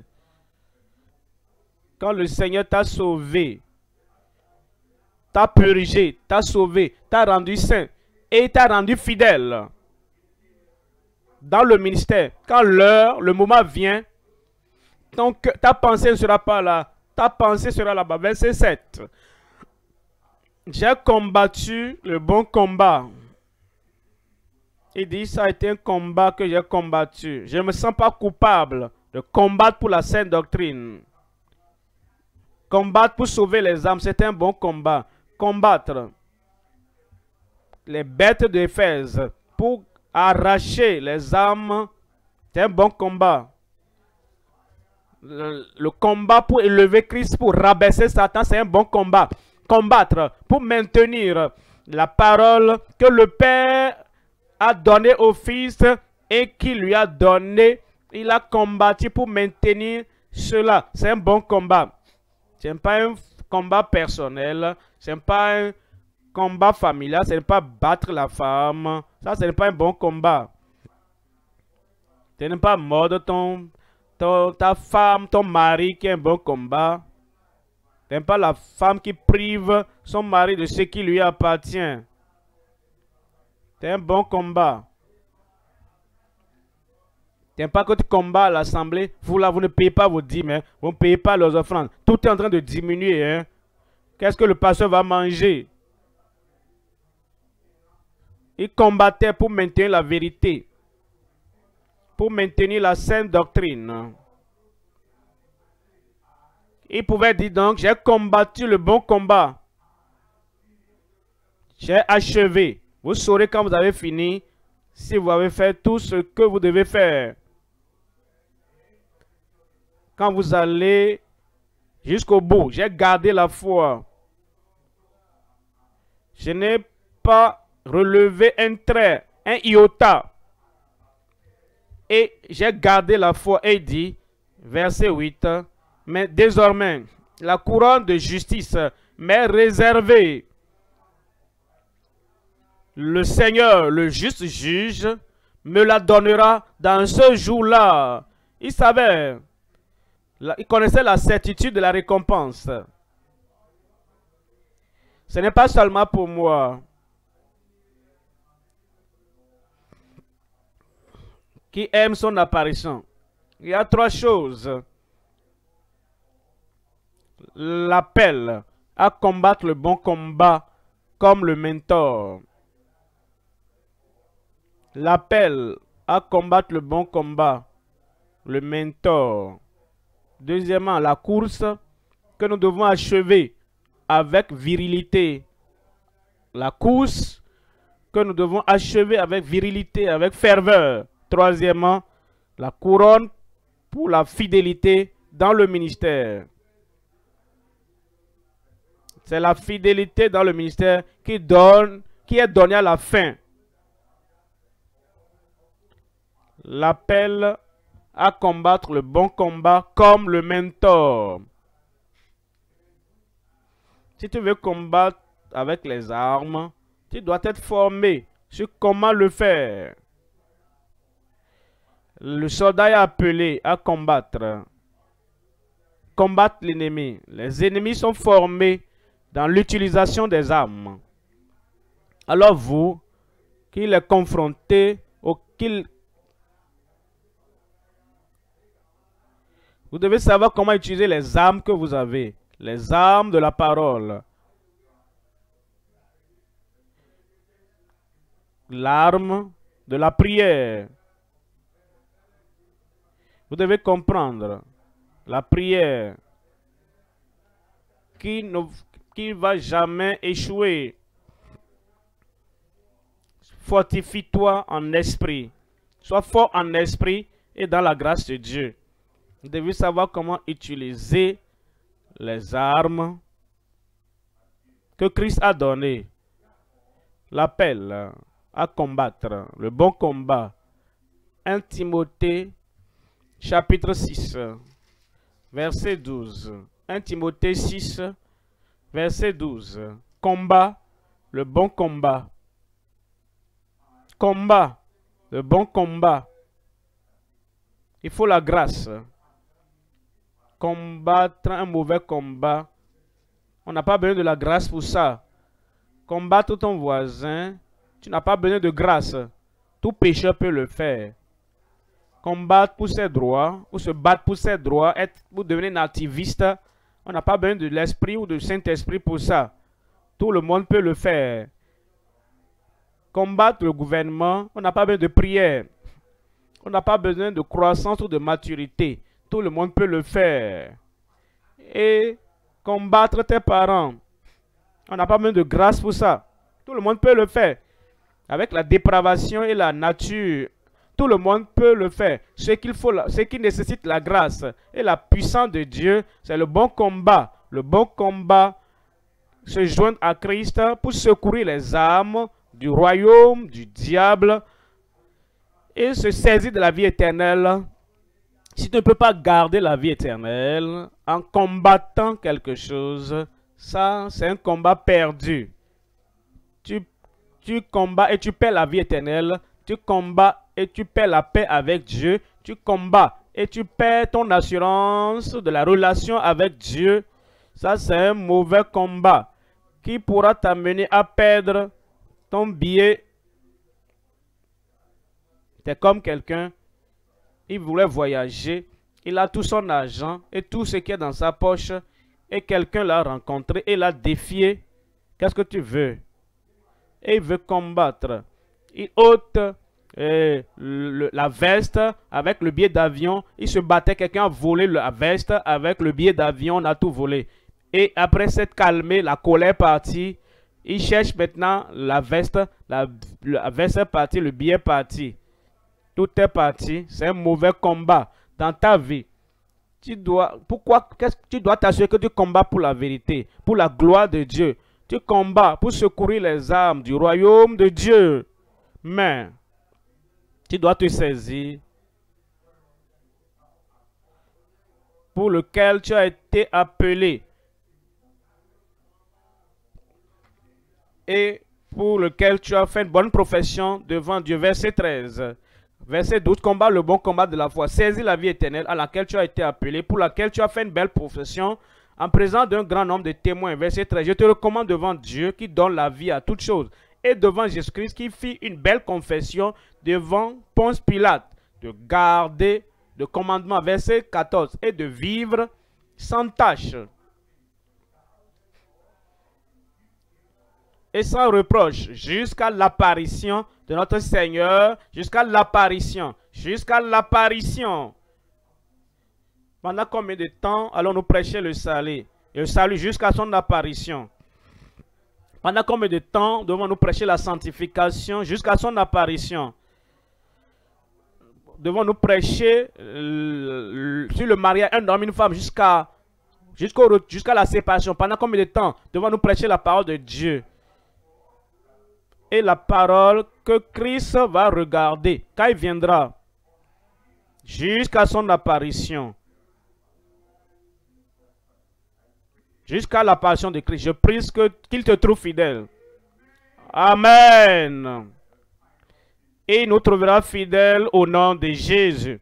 Quand le Seigneur t'a sauvé, t'a purgé, t'a sauvé, t'a rendu saint et t'a rendu fidèle dans le ministère. Quand l'heure, le moment vient, donc ta pensée ne sera pas là. Ta pensée sera là-bas. Verset sept. J'ai combattu le bon combat. Il dit, ça a été un combat que j'ai combattu. Je ne me sens pas coupable de combattre pour la sainte doctrine. Combattre pour sauver les âmes, c'est un bon combat. Combattre les bêtes d'Éphèse pour arracher les âmes, c'est un bon combat. Le, le combat pour élever Christ, pour rabaisser Satan, c'est un bon combat. Combattre pour maintenir la parole que le Père a donnée au Fils et qui lui a donné. Il a combattu pour maintenir cela. C'est un bon combat. Ce n'est pas un combat personnel. Ce n'est pas un combat familial. Ce n'est pas battre la femme. Ça, ce n'est pas un bon combat. Ce n'est pas mordre ton... Ton, ta femme, ton mari qui est un bon combat. Ce n'est pas la femme qui prive son mari de ce qui lui appartient. C'est un bon combat. Ce n'est pas que tu combats à l'assemblée. Vous là, vous ne payez pas vos dîmes. Hein? Vous ne payez pas leurs offrandes. Tout est en train de diminuer. Hein? Qu'est-ce que le pasteur va manger? Il combattait pour maintenir la vérité. Pour maintenir la sainte doctrine. Il pouvait dire donc, j'ai combattu le bon combat. j'ai achevé. Vous saurez quand vous avez fini, si vous avez fait tout ce que vous devez faire. Quand vous allez jusqu'au bout, j'ai gardé la foi. Je n'ai pas relevé un trait, un iota. Et j'ai gardé la foi et dit, verset huit, mais désormais, la couronne de justice m'est réservée. Le Seigneur, le juste juge, me la donnera dans ce jour-là. Il savait, il connaissait la certitude de la récompense. Ce n'est pas seulement pour moi. Qui aime son apparition. Il y a trois choses. L'appel à combattre le bon combat comme le mentor. L'appel à combattre le bon combat, le mentor. Deuxièmement, la course que nous devons achever avec virilité. La course que nous devons achever avec virilité, avec ferveur. Troisièmement, la couronne pour la fidélité dans le ministère. C'est la fidélité dans le ministère qui donne, qui est donnée à la fin. L'appel à combattre le bon combat comme le mentor. Si tu veux combattre avec les armes, tu dois être formé sur comment le faire. Le soldat est appelé à combattre. Combattre l'ennemi. Les ennemis sont formés dans l'utilisation des armes. Alors vous, qui les confrontez, ou qu'il vous devez savoir comment utiliser les armes que vous avez. Les armes de la parole. L'arme de la prière. Vous devez comprendre la prière qui ne qui va jamais échouer. Fortifie-toi en esprit. Sois fort en esprit et dans la grâce de Dieu. Vous devez savoir comment utiliser les armes que Christ a données. L'appel à combattre, le bon combat. un Timothée chapitre six, verset douze. un Timothée six, verset douze. Combat, le bon combat. Combat, le bon combat. Il faut la grâce. Combattre un mauvais combat. On n'a pas besoin de la grâce pour ça. Combattre ton voisin, tu n'as pas besoin de grâce. Tout pécheur peut le faire. Combattre pour ses droits, ou se battre pour ses droits, être, pour devenir un activiste, on n'a pas besoin de l'esprit ou du Saint-Esprit pour ça. Tout le monde peut le faire. Combattre le gouvernement, on n'a pas besoin de prière. On n'a pas besoin de croissance ou de maturité. Tout le monde peut le faire. Et combattre tes parents, on n'a pas besoin de grâce pour ça. Tout le monde peut le faire. Avec la dépravation et la nature, tout le monde peut le faire. Ce qu'il faut, ce qui nécessite la grâce et la puissance de Dieu, c'est le bon combat. Le bon combat, se joindre à Christ pour secourir les âmes du royaume, du diable, et se saisir de la vie éternelle. Si tu ne peux pas garder la vie éternelle en combattant quelque chose, ça, c'est un combat perdu. Tu, tu combats et tu perds la vie éternelle. Tu combats et tu perds la paix avec Dieu. Tu combats et tu perds ton assurance de la relation avec Dieu. Ça, c'est un mauvais combat qui pourra t'amener à perdre ton billet. C'est comme quelqu'un, il voulait voyager, il a tout son argent et tout ce qui est dans sa poche, et quelqu'un l'a rencontré et l'a défié. Qu'est-ce que tu veux? Et il veut combattre. Il ôte euh, le, la veste avec le billet d'avion. Il se battait, quelqu'un a volé la veste avec le billet d'avion, on a tout volé. Et après s'être calmé, la colère partie, Il cherche maintenant la veste, la, la veste est partie, le billet est parti. Tout est parti. C'est un mauvais combat dans ta vie. Tu dois, pourquoi, qu'est-ce que tu dois t'assurer que tu combats pour la vérité, pour la gloire de Dieu. Tu combats pour secourir les âmes du royaume de Dieu. Mais, tu dois te saisir pour lequel tu as été appelé et pour lequel tu as fait une bonne profession devant Dieu. Verset treize. Verset douze. Combat le bon combat de la foi. Saisis la vie éternelle à laquelle tu as été appelé, pour laquelle tu as fait une belle profession en présence d'un grand nombre de témoins. Verset treize. Je te recommande devant Dieu qui donne la vie à toutes choses et devant Jésus-Christ qui fit une belle confession devant Ponce Pilate de garder le commandement. Verset quatorze. Et de vivre sans tâche et sans reproche jusqu'à l'apparition de notre Seigneur, jusqu'à l'apparition, jusqu'à l'apparition. Pendant combien de temps allons-nous prêcher le salut? Le salut jusqu'à son apparition. Pendant combien de temps devons-nous prêcher la sanctification jusqu'à son apparition? Devons-nous prêcher euh, sur le mariage, un homme et une femme jusqu'à jusqu'au, jusqu'à la séparation? Pendant combien de temps devons-nous prêcher la parole de Dieu? Et la parole que Christ va regarder quand il viendra jusqu'à son apparition. Jusqu'à l'apparition de Christ. Je prie qu'il te trouve fidèle. Amen. Et il nous trouvera fidèles au nom de Jésus.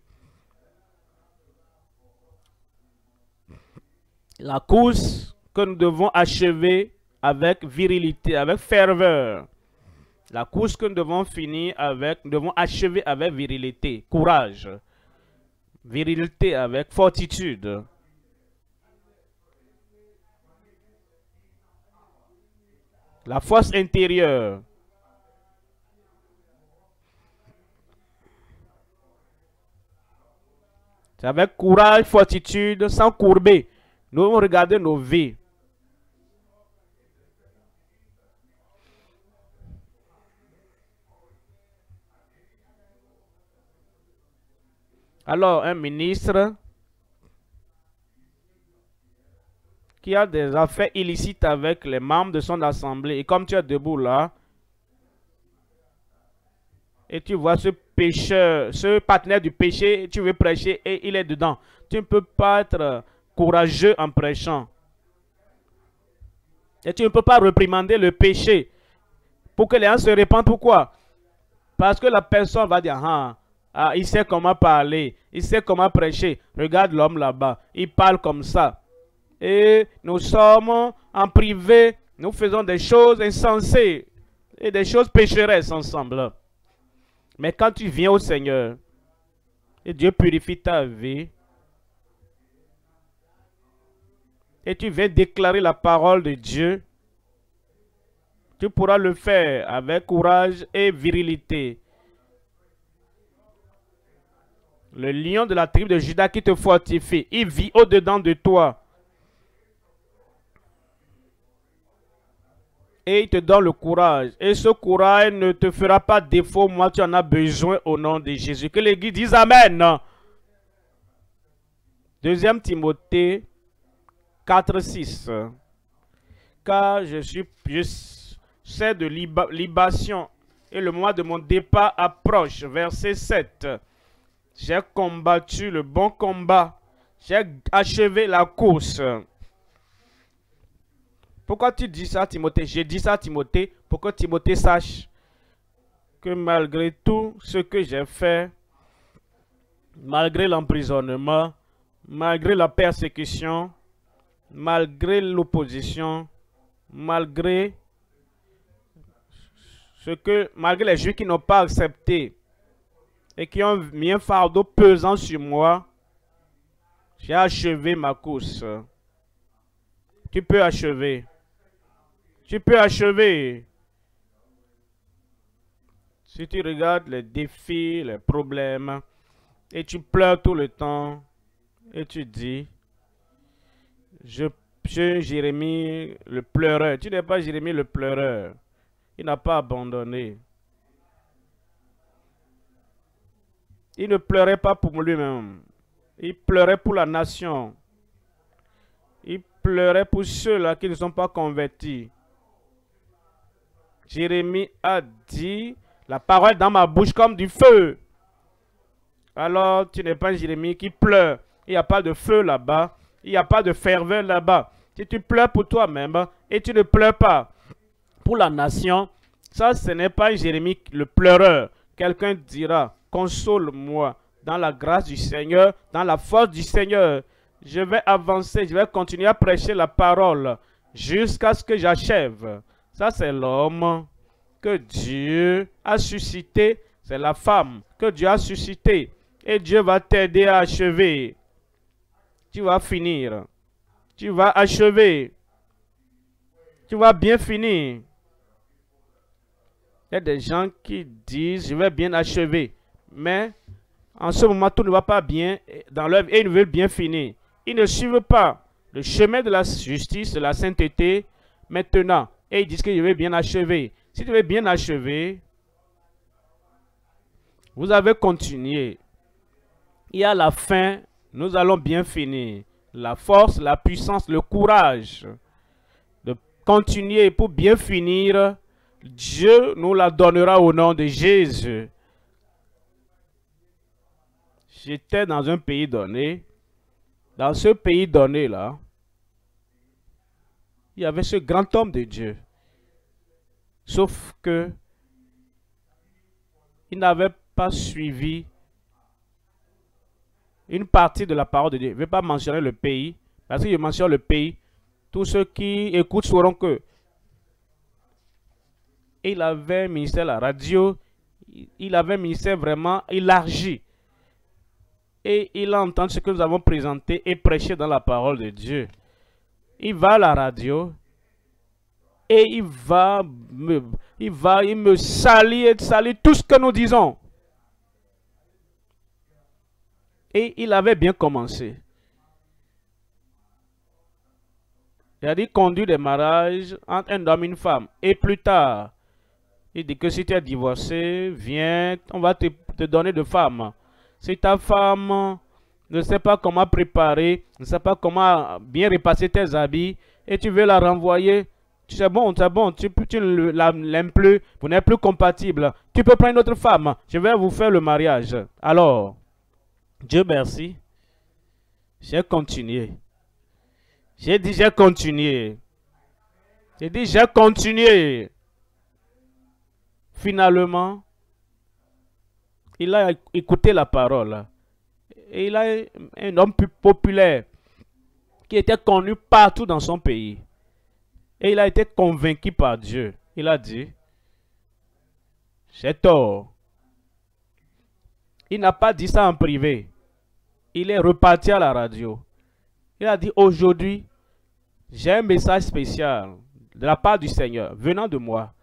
La course que nous devons achever avec virilité, avec ferveur. La course que nous devons finir avec, nous devons achever avec virilité, courage. Virilité avec fortitude. La force intérieure. C'est avec courage, fortitude, sans courber. Nous devons regarder nos vies. Alors, un ministre qui a des affaires illicites avec les membres de son assemblée, et comme tu es debout là, et tu vois ce pécheur, ce partenaire du péché, tu veux prêcher et il est dedans. Tu ne peux pas être courageux en prêchant. Et tu ne peux pas réprimander le péché pour que les gens se répandent. Pourquoi? Parce que la personne va dire, ah, ah, il sait comment parler, il sait comment prêcher. Regarde l'homme là-bas, il parle comme ça. Et nous sommes en privé, nous faisons des choses insensées et des choses pécheresses ensemble. Mais quand tu viens au Seigneur, et Dieu purifie ta vie, et tu viens déclarer la parole de Dieu, tu pourras le faire avec courage et virilité. Le lion de la tribu de Juda qui te fortifie, il vit au-dedans de toi. Et il te donne le courage. Et ce courage ne te fera pas défaut. Moi, tu en as besoin au nom de Jésus. Que l'Église dise Amen. Deuxième Timothée quatre, six. Car je suis, je sais de liba, libation et le mois de mon départ approche. Verset sept. J'ai combattu le bon combat. J'ai achevé la course. Pourquoi tu dis ça, Timothée? J'ai dit ça, Timothée, pour que Timothée sache que malgré tout ce que j'ai fait, malgré l'emprisonnement, malgré la persécution, malgré l'opposition, malgré ce que, malgré les Juifs qui n'ont pas accepté et qui ont mis un fardeau pesant sur moi, j'ai achevé ma course. Tu peux achever. Tu peux achever. Si tu regardes les défis, les problèmes, et tu pleures tout le temps, et tu dis, je Monsieur Jérémie le pleureur. Tu n'es pas Jérémie le pleureur. Il n'a pas abandonné. Il ne pleurait pas pour lui-même. Il pleurait pour la nation. Il pleurait pour ceux-là qui ne sont pas convertis. Jérémie a dit, la parole est dans ma bouche comme du feu. Alors, tu n'es pas Jérémie qui pleure. Il n'y a pas de feu là-bas. Il n'y a pas de ferveur là-bas. Si tu pleures pour toi-même et tu ne pleures pas pour la nation, ça, ce n'est pas Jérémie le pleureur. Quelqu'un dira, console-moi dans la grâce du Seigneur, dans la force du Seigneur. Je vais avancer, je vais continuer à prêcher la parole jusqu'à ce que j'achève. Ça, c'est l'homme que Dieu a suscité. C'est la femme que Dieu a suscité. Et Dieu va t'aider à achever. Tu vas finir. Tu vas achever. Tu vas bien finir. Il y a des gens qui disent, je vais bien achever. Mais en ce moment, tout ne va pas bien dans l'œuvre et ils veulent bien finir. Ils ne suivent pas le chemin de la justice, de la sainteté maintenant. Et ils disent que je vais bien achever. Si tu veux bien achever, vous avez continué. Et à la fin, nous allons bien finir. La force, la puissance, le courage de continuer pour bien finir, Dieu nous la donnera au nom de Jésus. J'étais dans un pays donné. Dans ce pays donné-là, il y avait ce grand homme de Dieu. Sauf que il n'avait pas suivi une partie de la parole de Dieu. Je ne vais pas mentionner le pays, parce que je mentionne le pays. Tous ceux qui écoutent sauront que il avait un ministère à la radio, il avait un ministère vraiment élargi. Et il entend ce que nous avons présenté et prêché dans la parole de Dieu. Il va à la radio et il va me, il va, il me salit et salit tout ce que nous disons. Et il avait bien commencé. Il a dit conduire des mariages entre un homme et une femme. Et plus tard, il dit que si tu es divorcé, viens, on va te, te donner de femmes. Si ta femme ne sait pas comment préparer, ne sait pas comment bien repasser tes habits, et tu veux la renvoyer, c'est bon, c'est bon, tu, tu ne l'aimes plus, vous n'êtes plus compatible. Tu peux prendre une autre femme, je vais vous faire le mariage. Alors, Dieu merci, j'ai continué. J'ai dit, j'ai continué. J'ai dit, j'ai continué. Finalement, il a écouté la parole. Et il a un homme plus populaire qui était connu partout dans son pays. Et il a été convaincu par Dieu. Il a dit, j'ai tort. Il n'a pas dit ça en privé. Il est reparti à la radio. Il a dit, aujourd'hui, j'ai un message spécial de la part du Seigneur venant de moi.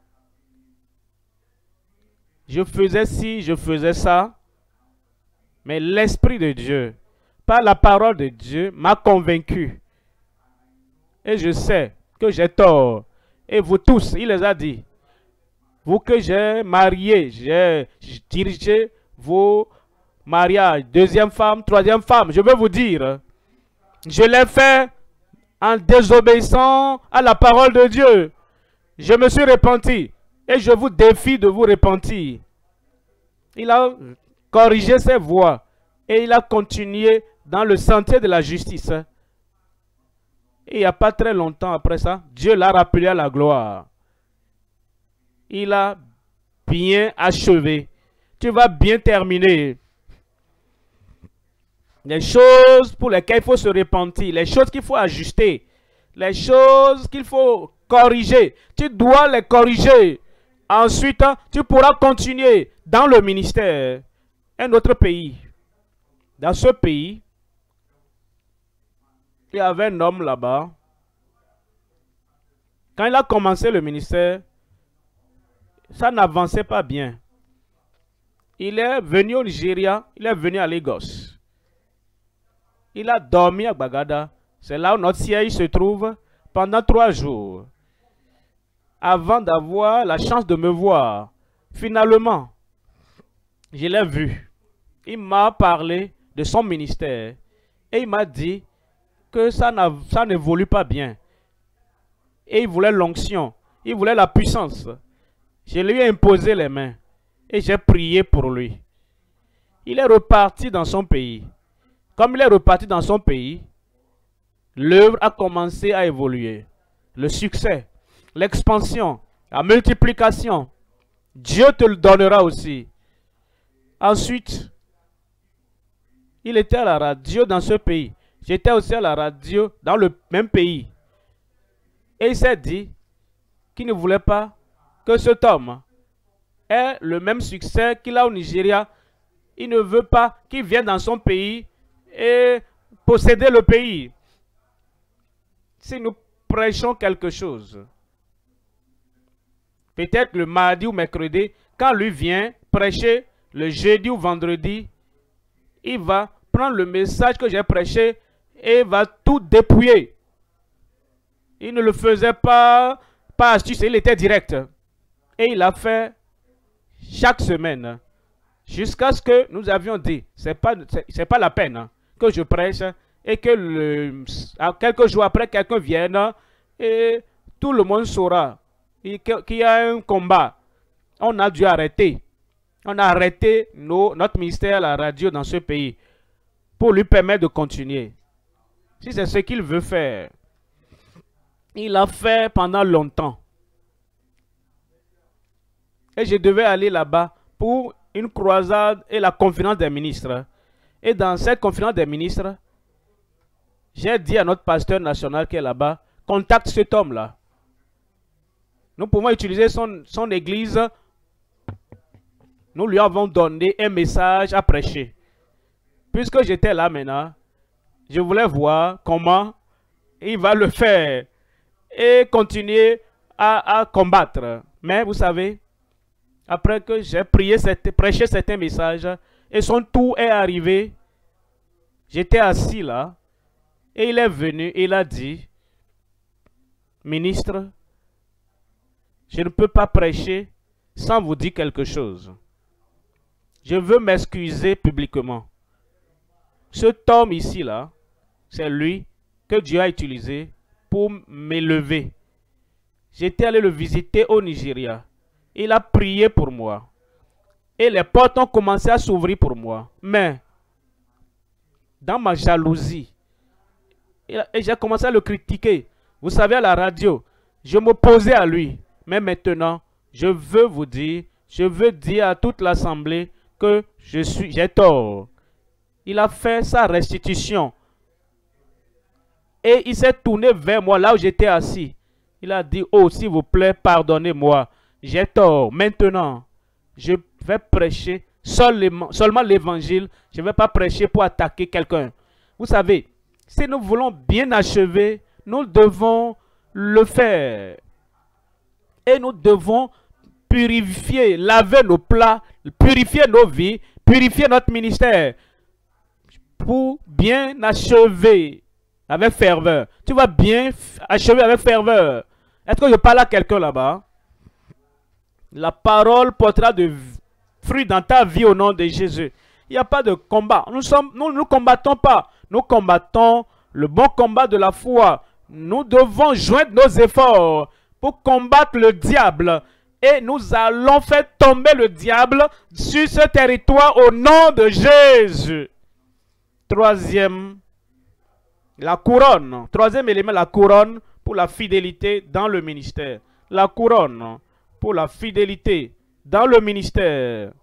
Je faisais ci, je faisais ça, mais l'Esprit de Dieu, par la parole de Dieu, m'a convaincu. Et je sais que j'ai tort. Et vous tous, il les a dit, vous que j'ai marié, j'ai dirigé vos mariages, deuxième femme, troisième femme, je veux vous dire, je l'ai fait en désobéissant à la parole de Dieu. Je me suis repenti. Et je vous défie de vous repentir. Il a corrigé ses voies. Et il a continué dans le sentier de la justice. Et il n'y a pas très longtemps après ça, Dieu l'a rappelé à la gloire. Il a bien achevé. Tu vas bien terminer. Les choses pour lesquelles il faut se repentir, les choses qu'il faut ajuster, les choses qu'il faut corriger, tu dois les corriger. Ensuite, tu pourras continuer dans le ministère. Un autre pays. Dans ce pays, il y avait un homme là-bas. Quand il a commencé le ministère, ça n'avançait pas bien. Il est venu au Nigeria, il est venu à Lagos. Il a dormi à Bagada. C'est là où notre siège se trouve pendant trois jours. Avant d'avoir la chance de me voir, finalement, je l'ai vu. Il m'a parlé de son ministère et il m'a dit que ça, ça n'évolue pas bien. Et il voulait l'onction, il voulait la puissance. Je lui ai imposé les mains et j'ai prié pour lui. Il est reparti dans son pays. Comme il est reparti dans son pays, l'œuvre a commencé à évoluer. Le succès, l'expansion, la multiplication, Dieu te le donnera aussi. Ensuite, il était à la radio dans ce pays. J'étais aussi à la radio dans le même pays. Et il s'est dit qu'il ne voulait pas que cet homme ait le même succès qu'il a au Nigeria. Il ne veut pas qu'il vienne dans son pays et posséder le pays. Si nous prêchons quelque chose, peut-être le mardi ou mercredi, quand lui vient prêcher le jeudi ou vendredi, il va prendre le message que j'ai prêché et va tout dépouiller. Il ne le faisait pas par astuce, il était direct. Et il a fait chaque semaine, jusqu'à ce que nous avions dit, c'est pas, c'est pas la peine que je prêche et que le, quelques jours après, quelqu'un vienne et tout le monde saura qu'il y a un combat. On a dû arrêter. On a arrêté nos, notre ministère à la radio dans ce pays pour lui permettre de continuer. Si c'est ce qu'il veut faire, il l'a fait pendant longtemps. Et je devais aller là-bas pour une croisade et la conférence des ministres. Et dans cette conférence des ministres, j'ai dit à notre pasteur national qui est là-bas, contacte cet homme-là. Nous pouvons utiliser son, son église. Nous lui avons donné un message à prêcher. Puisque j'étais là maintenant, je voulais voir comment il va le faire et continuer à, à combattre. Mais vous savez, après que j'ai prié, prêché certains messages et son tour est arrivé, j'étais assis là et il est venu et il a dit, ministre, je ne peux pas prêcher sans vous dire quelque chose. Je veux m'excuser publiquement. Cet homme ici là, c'est lui que Dieu a utilisé pour m'élever. J'étais allé le visiter au Nigeria. Il a prié pour moi. Et les portes ont commencé à s'ouvrir pour moi. Mais, dans ma jalousie, et j'ai commencé à le critiquer. Vous savez, à la radio, je m'opposais à lui. Mais maintenant, je veux vous dire, je veux dire à toute l'assemblée que je suis, j'ai tort. Il a fait sa restitution. Et il s'est tourné vers moi, là où j'étais assis. Il a dit, oh, s'il vous plaît, pardonnez-moi. J'ai tort. Maintenant, je vais prêcher seulement l'évangile. Je ne vais pas prêcher pour attaquer quelqu'un. Vous savez, si nous voulons bien achever, nous devons le faire. Et nous devons purifier, laver nos plats, purifier nos vies, purifier notre ministère pour bien achever avec ferveur. Tu vas bien achever avec ferveur. Est-ce que je parle à quelqu'un là-bas? La parole portera de fruits dans ta vie au nom de Jésus. Il n'y a pas de combat. Nous sommes, nous ne combattons pas. Nous combattons le bon combat de la foi. Nous devons joindre nos efforts pour combattre le diable. Et nous allons faire tomber le diable sur ce territoire au nom de Jésus. Troisième, la couronne. Troisième élément, la couronne pour la fidélité dans le ministère. La couronne pour la fidélité dans le ministère.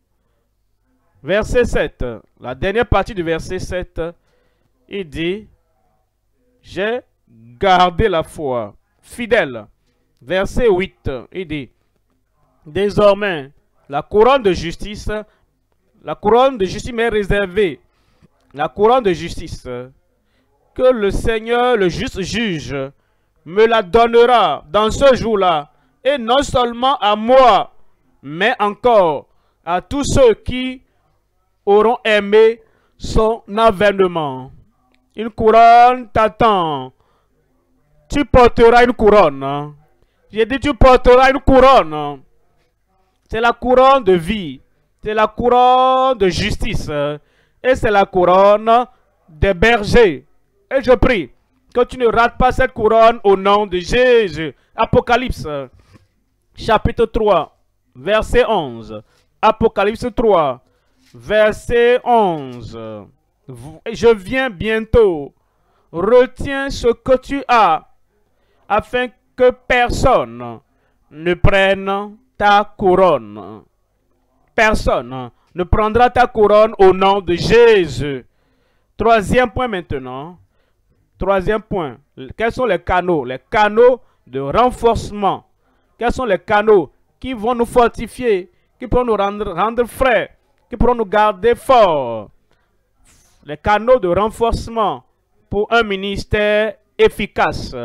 Verset sept. La dernière partie du verset sept, il dit, j'ai gardé la foi. Fidèle. Verset huit, il dit, désormais, la couronne de justice, la couronne de justice m'est réservée. La couronne de justice, que le Seigneur, le juste juge, me la donnera dans ce jour-là. Et non seulement à moi, mais encore à tous ceux qui auront aimé son avènement. Une couronne t'attend. Tu porteras une couronne. J'ai dit tu porteras une couronne. C'est la couronne de vie. C'est la couronne de justice. Et c'est la couronne des bergers. Et je prie que tu ne rates pas cette couronne au nom de Jésus. Apocalypse, chapitre trois, verset onze. Apocalypse trois, verset onze. Je viens bientôt. Retiens ce que tu as, afin que personne ne prenne ta couronne. Personne ne prendra ta couronne au nom de Jésus. Troisième point maintenant. Troisième point. Quels sont les canaux? Les canaux de renforcement. Quels sont les canaux qui vont nous fortifier, qui pourront nous rendre, rendre frais, qui pourront nous garder forts? Les canaux de renforcement pour un ministère efficace.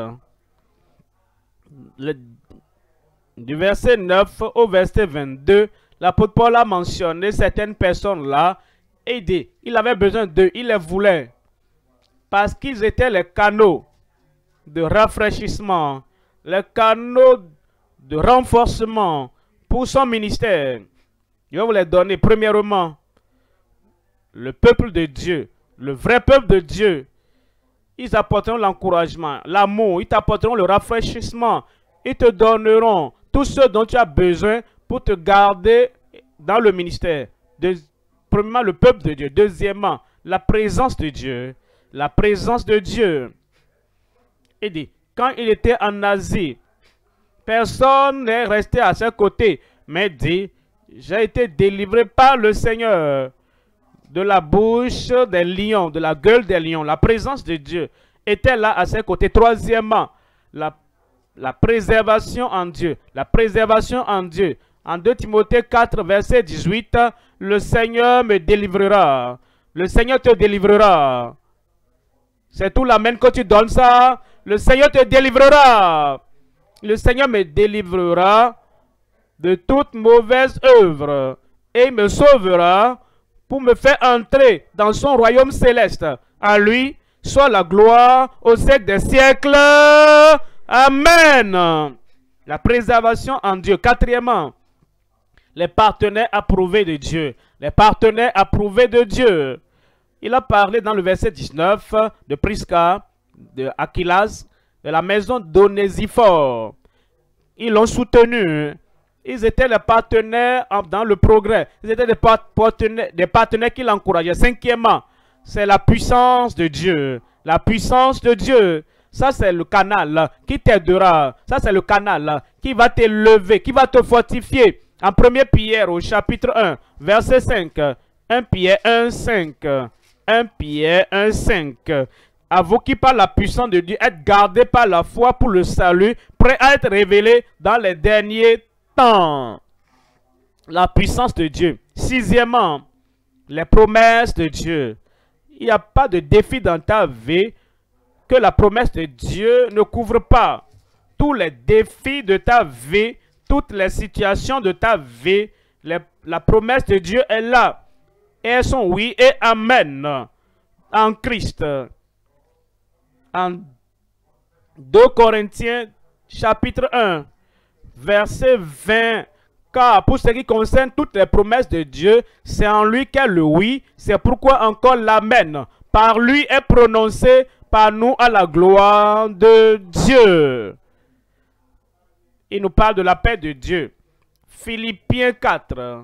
Le, du verset neuf au verset vingt-deux, l'apôtre Paul a mentionné certaines personnes-là et dit, il avait besoin d'eux, il les voulait. Parce qu'ils étaient les canaux de rafraîchissement, les canaux de renforcement pour son ministère. Je vais vous les donner. Premièrement, le peuple de Dieu, le vrai peuple de Dieu, ils apporteront l'encouragement, l'amour, ils t'apporteront le rafraîchissement, ils te donneront tout ce dont tu as besoin pour te garder dans le ministère. De, premièrement, le peuple de Dieu. Deuxièmement, la présence de Dieu. La présence de Dieu. Il dit, quand il était en Asie, personne n'est resté à ses côtés, mais dit, j'ai été délivré par le Seigneur de la bouche des lions, de la gueule des lions. La présence de Dieu était là à ses côtés. Troisièmement, la, la préservation en Dieu. La préservation en Dieu. En deux Timothée quatre, verset dix-huit, le Seigneur me délivrera. Le Seigneur te délivrera. C'est tout l'amen que tu donnes ça. Le Seigneur te délivrera. Le Seigneur me délivrera de toute mauvaise œuvre et il me sauvera pour me faire entrer dans son royaume céleste. À lui soit la gloire au siècle des siècles. Amen. La préservation en Dieu. Quatrièmement, les partenaires approuvés de Dieu. Les partenaires approuvés de Dieu. Il a parlé dans le verset dix-neuf de Prisca, de Aquilas, de la maison d'Onésiphore. Ils l'ont soutenu. Ils étaient les partenaires dans le progrès. Ils étaient des partenaires, des partenaires qui l'encourageaient. Cinquièmement, c'est la puissance de Dieu. La puissance de Dieu. Ça, c'est le canal qui t'aidera. Ça, c'est le canal qui va t'élever, qui va te fortifier. En premier Pierre, au chapitre un, verset cinq. un Pierre un, cinq. un Pierre un, cinq. À vous qui par la puissance de Dieu êtes gardés par la foi pour le salut, prêts à être révélés dans les derniers temps. La puissance de Dieu. Sixièmement, les promesses de Dieu. Il n'y a pas de défi dans ta vie que la promesse de Dieu ne couvre pas. Tous les défis de ta vie, toutes les situations de ta vie, les, la promesse de Dieu est là. Et elles sont oui et amen en Christ. En deux Corinthiens chapitre un, verset vingt. Car pour ce qui concerne toutes les promesses de Dieu, c'est en lui qu'est le oui, c'est pourquoi encore l'amen. Par lui est prononcé par nous à la gloire de Dieu. Il nous parle de la paix de Dieu. Philippiens quatre.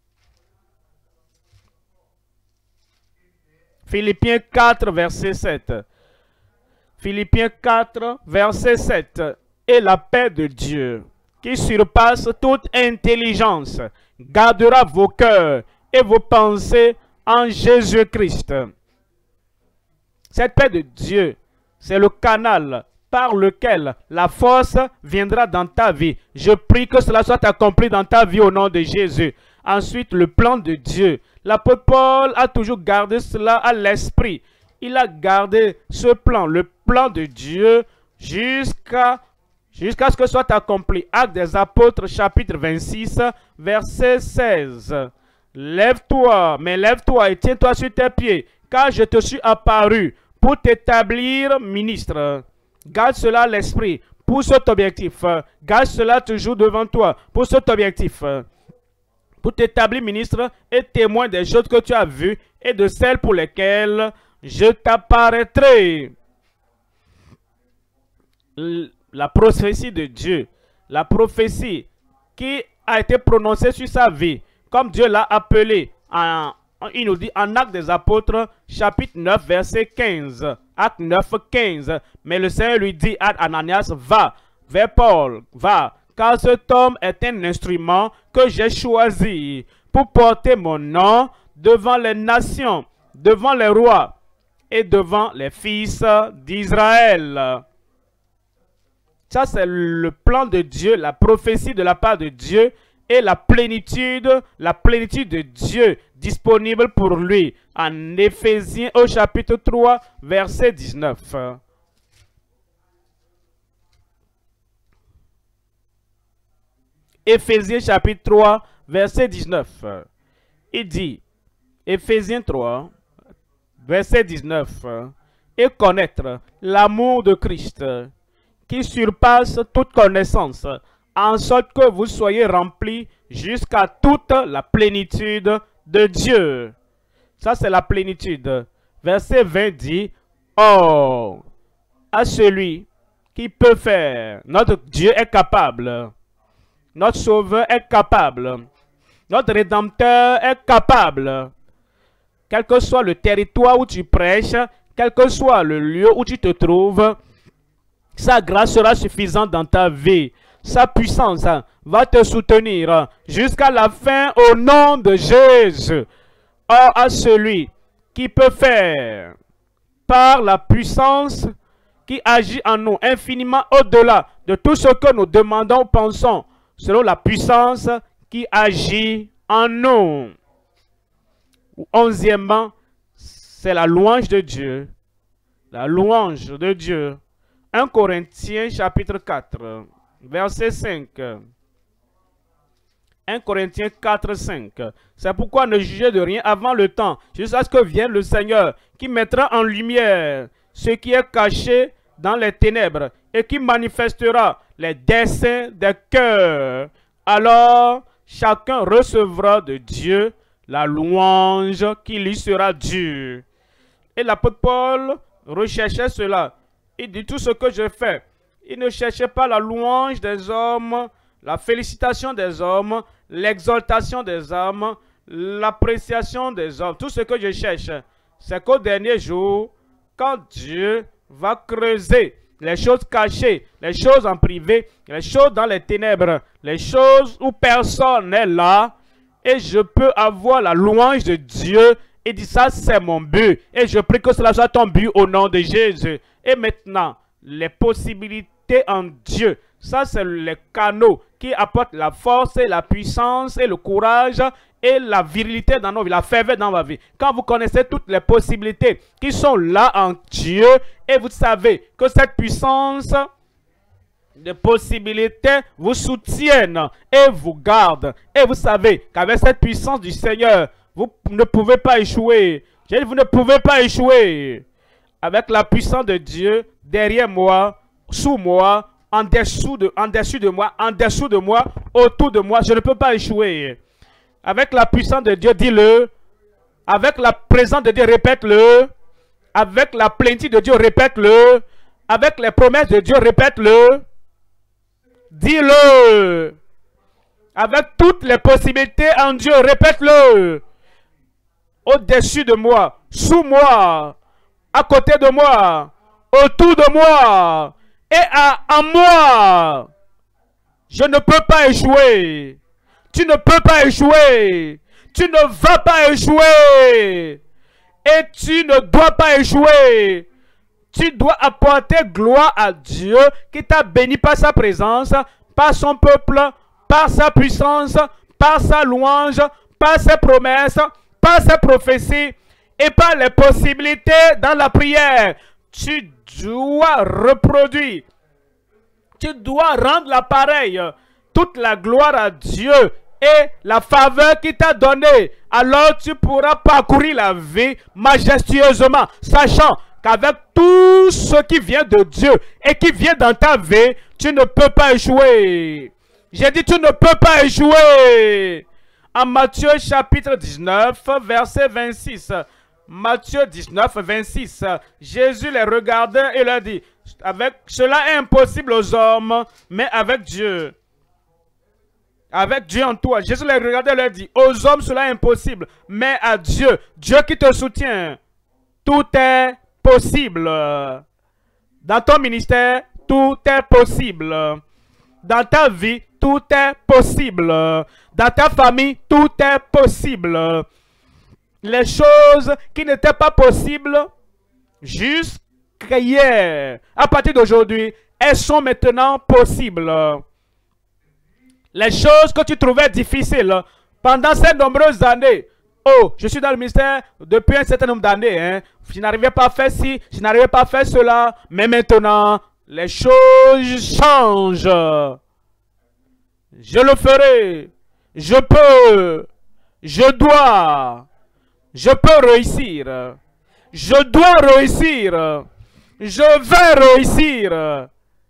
Philippiens quatre, verset sept. Philippiens quatre, verset sept. Et la paix de Dieu, qui surpasse toute intelligence, gardera vos cœurs et vos pensées en Jésus-Christ. Cette paix de Dieu, c'est le canal par lequel la force viendra dans ta vie. Je prie que cela soit accompli dans ta vie au nom de Jésus. Ensuite, le plan de Dieu. L'apôtre Paul a toujours gardé cela à l'esprit. Il a gardé ce plan, le plan de Dieu, jusqu'à jusqu'à ce que soit accompli. Actes des Apôtres, chapitre vingt-six, verset seize. Lève-toi, mais lève-toi et tiens-toi sur tes pieds, car je te suis apparu pour t'établir ministre. Garde cela à l'esprit pour cet objectif. Garde cela toujours devant toi pour cet objectif. Pour t'établir ministre et témoin des choses que tu as vues et de celles pour lesquelles je t'apparaîtrai. La prophétie de Dieu, la prophétie qui a été prononcée sur sa vie, comme Dieu l'a appelé, en, il nous dit en Actes des Apôtres, chapitre neuf, verset quinze. Acte neuf, quinze. Mais le Seigneur lui dit à Ananias, va vers Paul, va, car cet homme est un instrument que j'ai choisi pour porter mon nom devant les nations, devant les rois et devant les fils d'Israël. Ça, c'est le plan de Dieu, la prophétie de la part de Dieu et la plénitude, la plénitude de Dieu disponible pour lui. En Éphésiens au chapitre trois, verset dix-neuf. Éphésiens chapitre trois, verset dix-neuf. Il dit, Éphésiens trois, verset dix-neuf, et connaître l'amour de Christ, qui surpasse toute connaissance, en sorte que vous soyez remplis jusqu'à toute la plénitude de Dieu. Ça, c'est la plénitude. Verset vingt dit, « Or, à celui qui peut faire, notre Dieu est capable, notre Sauveur est capable, notre Rédempteur est capable, quel que soit le territoire où tu prêches, quel que soit le lieu où tu te trouves, sa grâce sera suffisante dans ta vie. Sa puissance va te soutenir jusqu'à la fin au nom de Jésus. Or, à celui qui peut faire par la puissance qui agit en nous infiniment au-delà de tout ce que nous demandons ou pensons, selon la puissance qui agit en nous. Onzièmement, c'est la louange de Dieu. La louange de Dieu. un Corinthiens chapitre quatre, verset cinq. un Corinthiens quatre, cinq. C'est pourquoi ne jugez de rien avant le temps, jusqu'à ce que vienne le Seigneur, qui mettra en lumière ce qui est caché dans les ténèbres et qui manifestera les desseins des cœurs. Alors, chacun recevra de Dieu la louange qui lui sera due. Et l'apôtre Paul recherchait cela. Il dit tout ce que je fais. Il ne cherchait pas la louange des hommes, la félicitation des hommes, l'exaltation des hommes, l'appréciation des hommes. Tout ce que je cherche, c'est qu'au dernier jour, quand Dieu va creuser les choses cachées, les choses en privé, les choses dans les ténèbres, les choses où personne n'est là, et je peux avoir la louange de Dieu. Et dit ça, c'est mon but. Et je prie que cela soit ton but au nom de Jésus. Et maintenant, les possibilités en Dieu. Ça, c'est les canaux qui apportent la force et la puissance et le courage et la virilité dans nos vies, la ferveur dans ma vie. Quand vous connaissez toutes les possibilités qui sont là en Dieu et vous savez que cette puissance de possibilités vous soutiennent et vous gardent. Et vous savez qu'avec cette puissance du Seigneur, vous ne pouvez pas échouer. Je dis, vous ne pouvez pas échouer. Avec la puissance de Dieu, derrière moi, sous moi, en dessous de, en dessous de moi, en dessous de moi, autour de moi, je ne peux pas échouer. Avec la puissance de Dieu, dis-le. Avec la présence de Dieu, répète-le. Avec la plénitude de Dieu, répète-le. Avec les promesses de Dieu, répète-le. Dis-le. Avec toutes les possibilités en Dieu, répète-le. Au-dessus de moi, sous moi, à côté de moi, autour de moi et à, en moi. Je ne peux pas échouer. Tu ne peux pas échouer. Tu ne vas pas échouer. Et tu ne dois pas échouer. Tu dois apporter gloire à Dieu qui t'a béni par sa présence, par son peuple, par sa puissance, par sa louange, par ses promesses, par ses prophéties et par les possibilités dans la prière. Tu dois reproduire. Tu dois rendre l'appareil, toute la gloire à Dieu et la faveur qu'il t'a donnée. Alors tu pourras parcourir la vie majestueusement, sachant qu'avec tout ce qui vient de Dieu et qui vient dans ta vie, tu ne peux pas échouer. J'ai dit, tu ne peux pas échouer. En Matthieu chapitre dix-neuf, verset vingt-six. Matthieu dix-neuf, vingt-six. Jésus les regardait et leur dit, avec, cela est impossible aux hommes, mais avec Dieu. Avec Dieu en toi. Jésus les regardait et leur dit, aux hommes cela est impossible, mais à Dieu, Dieu qui te soutient, tout est possible. Dans ton ministère, tout est possible. Dans ta vie, tout est possible. Dans ta famille, tout est possible. Les choses qui n'étaient pas possibles jusqu'à hier, à partir d'aujourd'hui, elles sont maintenant possibles. Les choses que tu trouvais difficiles pendant ces nombreuses années. Oh, je suis dans le ministère depuis un certain nombre d'années. Hein. Je n'arrivais pas à faire ci, je n'arrivais pas à faire cela. Mais maintenant, les choses changent. Je le ferai. Je peux. Je dois. Je peux réussir. Je dois réussir. Je vais réussir.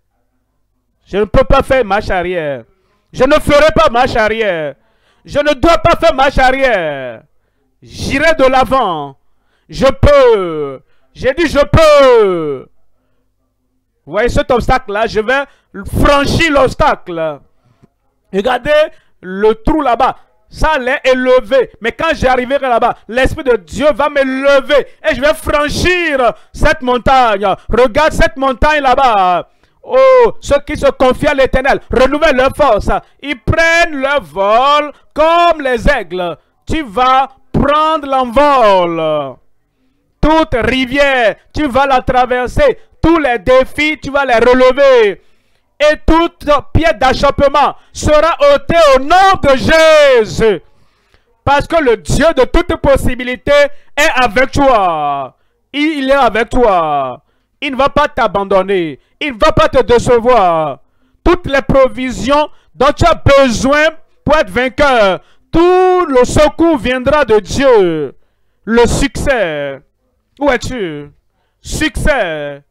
Je ne peux pas faire marche arrière. Je ne ferai pas marche arrière. Je ne dois pas faire marche arrière. J'irai de l'avant. Je peux. J'ai dit je peux. Vous voyez cet obstacle-là, je vais franchir l'obstacle. Regardez le trou là-bas. Ça allait élever. Mais quand j'arriverai là-bas, l'Esprit de Dieu va me lever. Et je vais franchir cette montagne. Regarde cette montagne là-bas. Oh, ceux qui se confient à l'Éternel, renouvellent leur force. Ils prennent leur vol comme les aigles. Tu vas prendre l'envol. Toute rivière, tu vas la traverser. Tous les défis, tu vas les relever. Et toute pied d'achoppement sera ôté au nom de Jésus. Parce que le Dieu de toute possibilité est avec toi. Il est avec toi. Il ne va pas t'abandonner. Il ne va pas te décevoir. Toutes les provisions dont tu as besoin pour être vainqueur, tout le secours viendra de Dieu. Le succès. Où es-tu? Succès.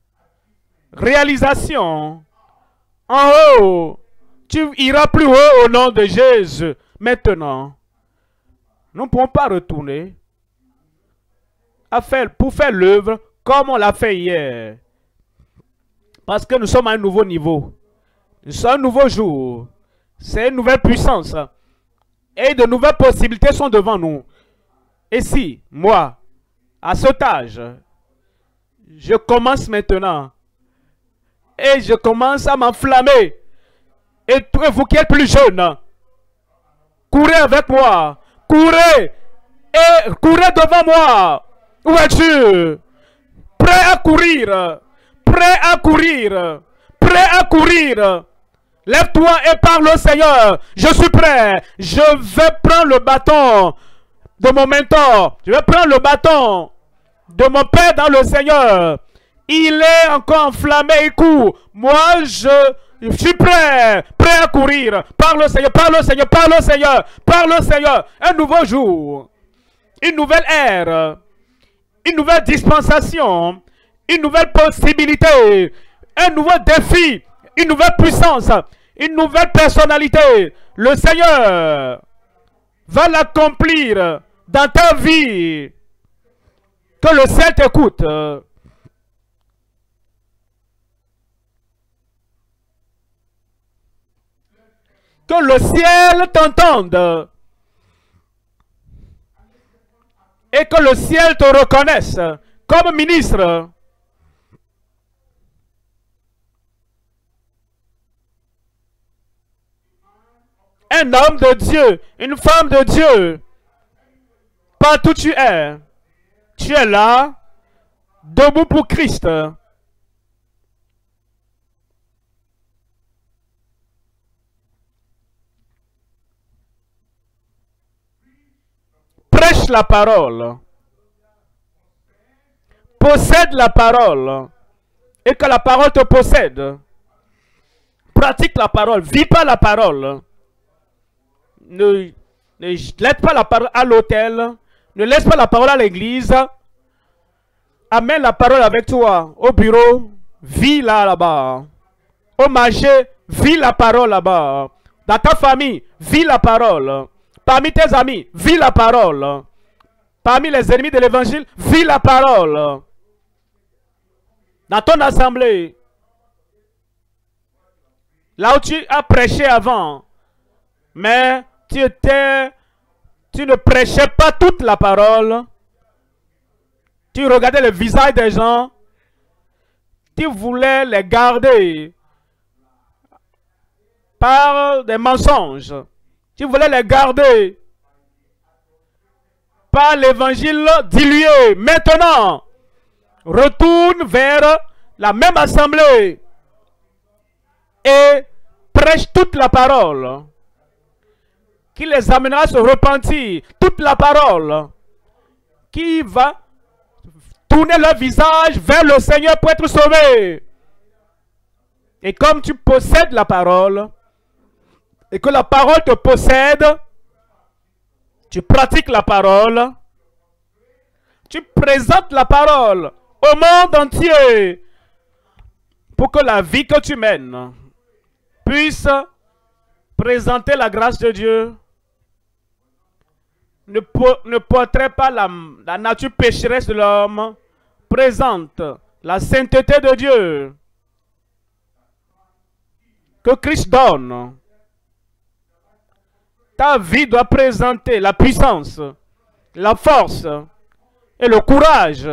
Réalisation. En haut. Tu iras plus haut au nom de Jésus. Maintenant, nous ne pouvons pas retourner à faire, pour faire l'œuvre comme on l'a fait hier. Parce que nous sommes à un nouveau niveau. C'est un nouveau jour. C'est une nouvelle puissance. Et de nouvelles possibilités sont devant nous. Et si, moi, à cet âge, je commence maintenant, et je commence à m'enflammer, et vous qui êtes plus jeunes, courez avec moi, courez, et courez devant moi. Où es-tu? Prêt à courir, prêt à courir, prêt à courir. Lève-toi et parle au Seigneur. Je suis prêt. Je vais prendre le bâton de mon mentor. Je vais prendre le bâton de mon Père dans le Seigneur. Il est encore enflammé et court. Moi, je, je suis prêt. Prêt à courir. Parle au Seigneur, parle au Seigneur, parle au Seigneur, parle au Seigneur. Un nouveau jour. Une nouvelle ère. Une nouvelle dispensation. Une nouvelle possibilité. Un nouveau défi. Une nouvelle puissance, une nouvelle personnalité. Le Seigneur va l'accomplir dans ta vie. Que le ciel t'écoute. Que le ciel t'entende. Et que le ciel te reconnaisse comme ministre. Un homme de Dieu, une femme de Dieu, partout tu es, tu es là, debout pour Christ. Prêche la parole, possède la parole, et que la parole te possède. Pratique la parole, vis pas la parole. Ne, ne laisse pas la parole à l'hôtel. Ne laisse pas la parole à l'église. Amène la parole avec toi. Au bureau, vis là, là-bas. Au marché, vis la parole là-bas. Dans ta famille, vis la parole. Parmi tes amis, vis la parole. Parmi les ennemis de l'évangile, vis la parole. Dans ton assemblée, là où tu as prêché avant, mais tu étais, tu ne prêchais pas toute la parole. Tu regardais le visage des gens. Tu voulais les garder par des mensonges. Tu voulais les garder par l'évangile dilué. Maintenant, retourne vers la même assemblée et prêche toute la parole qui les amènera à se repentir. Toute la parole qui va tourner leur visage vers le Seigneur pour être sauvé. Et comme tu possèdes la parole, et que la parole te possède, tu pratiques la parole, tu présentes la parole au monde entier pour que la vie que tu mènes puisse présenter la grâce de Dieu, ne, ne porterait pas la, la nature pécheresse de l'homme, présente la sainteté de Dieu que Christ donne. Ta vie doit présenter la puissance, la force et le courage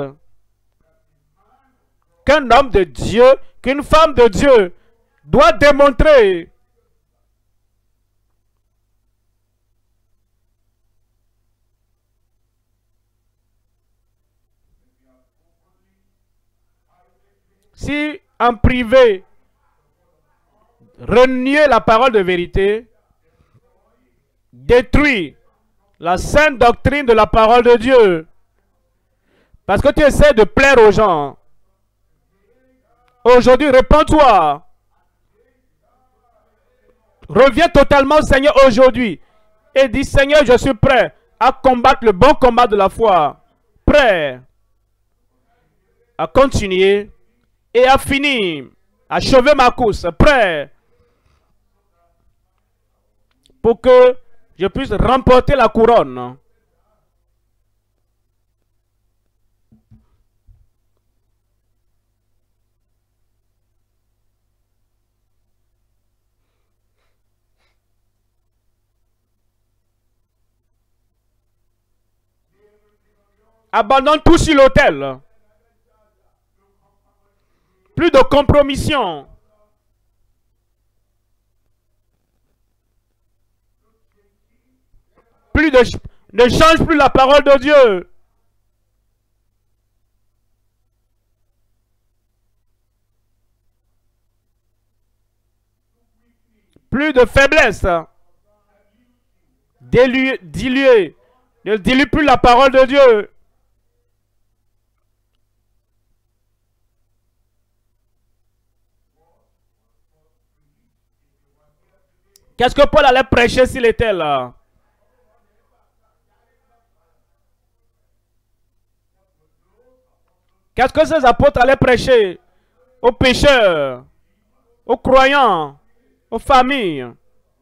qu'un homme de Dieu, qu'une femme de Dieu doit démontrer. Si en privé, renier la parole de vérité, détruit la sainte doctrine de la parole de Dieu, parce que tu essaies de plaire aux gens. Aujourd'hui, réponds-toi. Reviens totalement au Seigneur aujourd'hui et dis: Seigneur, je suis prêt à combattre le bon combat de la foi. Prêt à continuer et à finir, à achever ma course. Prêt pour que je puisse remporter la couronne. Abandonne tout sur l'autel. Plus de compromission. Plus de, ne change plus la parole de Dieu. Plus de faiblesse. Diluer, diluer. Ne dilue plus la parole de Dieu. Qu'est-ce que Paul allait prêcher s'il était là? Qu'est-ce que ces apôtres allaient prêcher aux pécheurs, aux croyants, aux familles?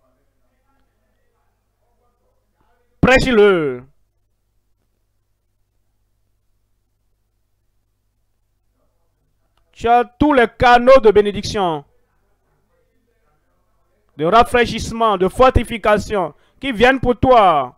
Prêche-le. Tu as tous les canaux de bénédiction, de rafraîchissement, de fortification qui viennent pour toi.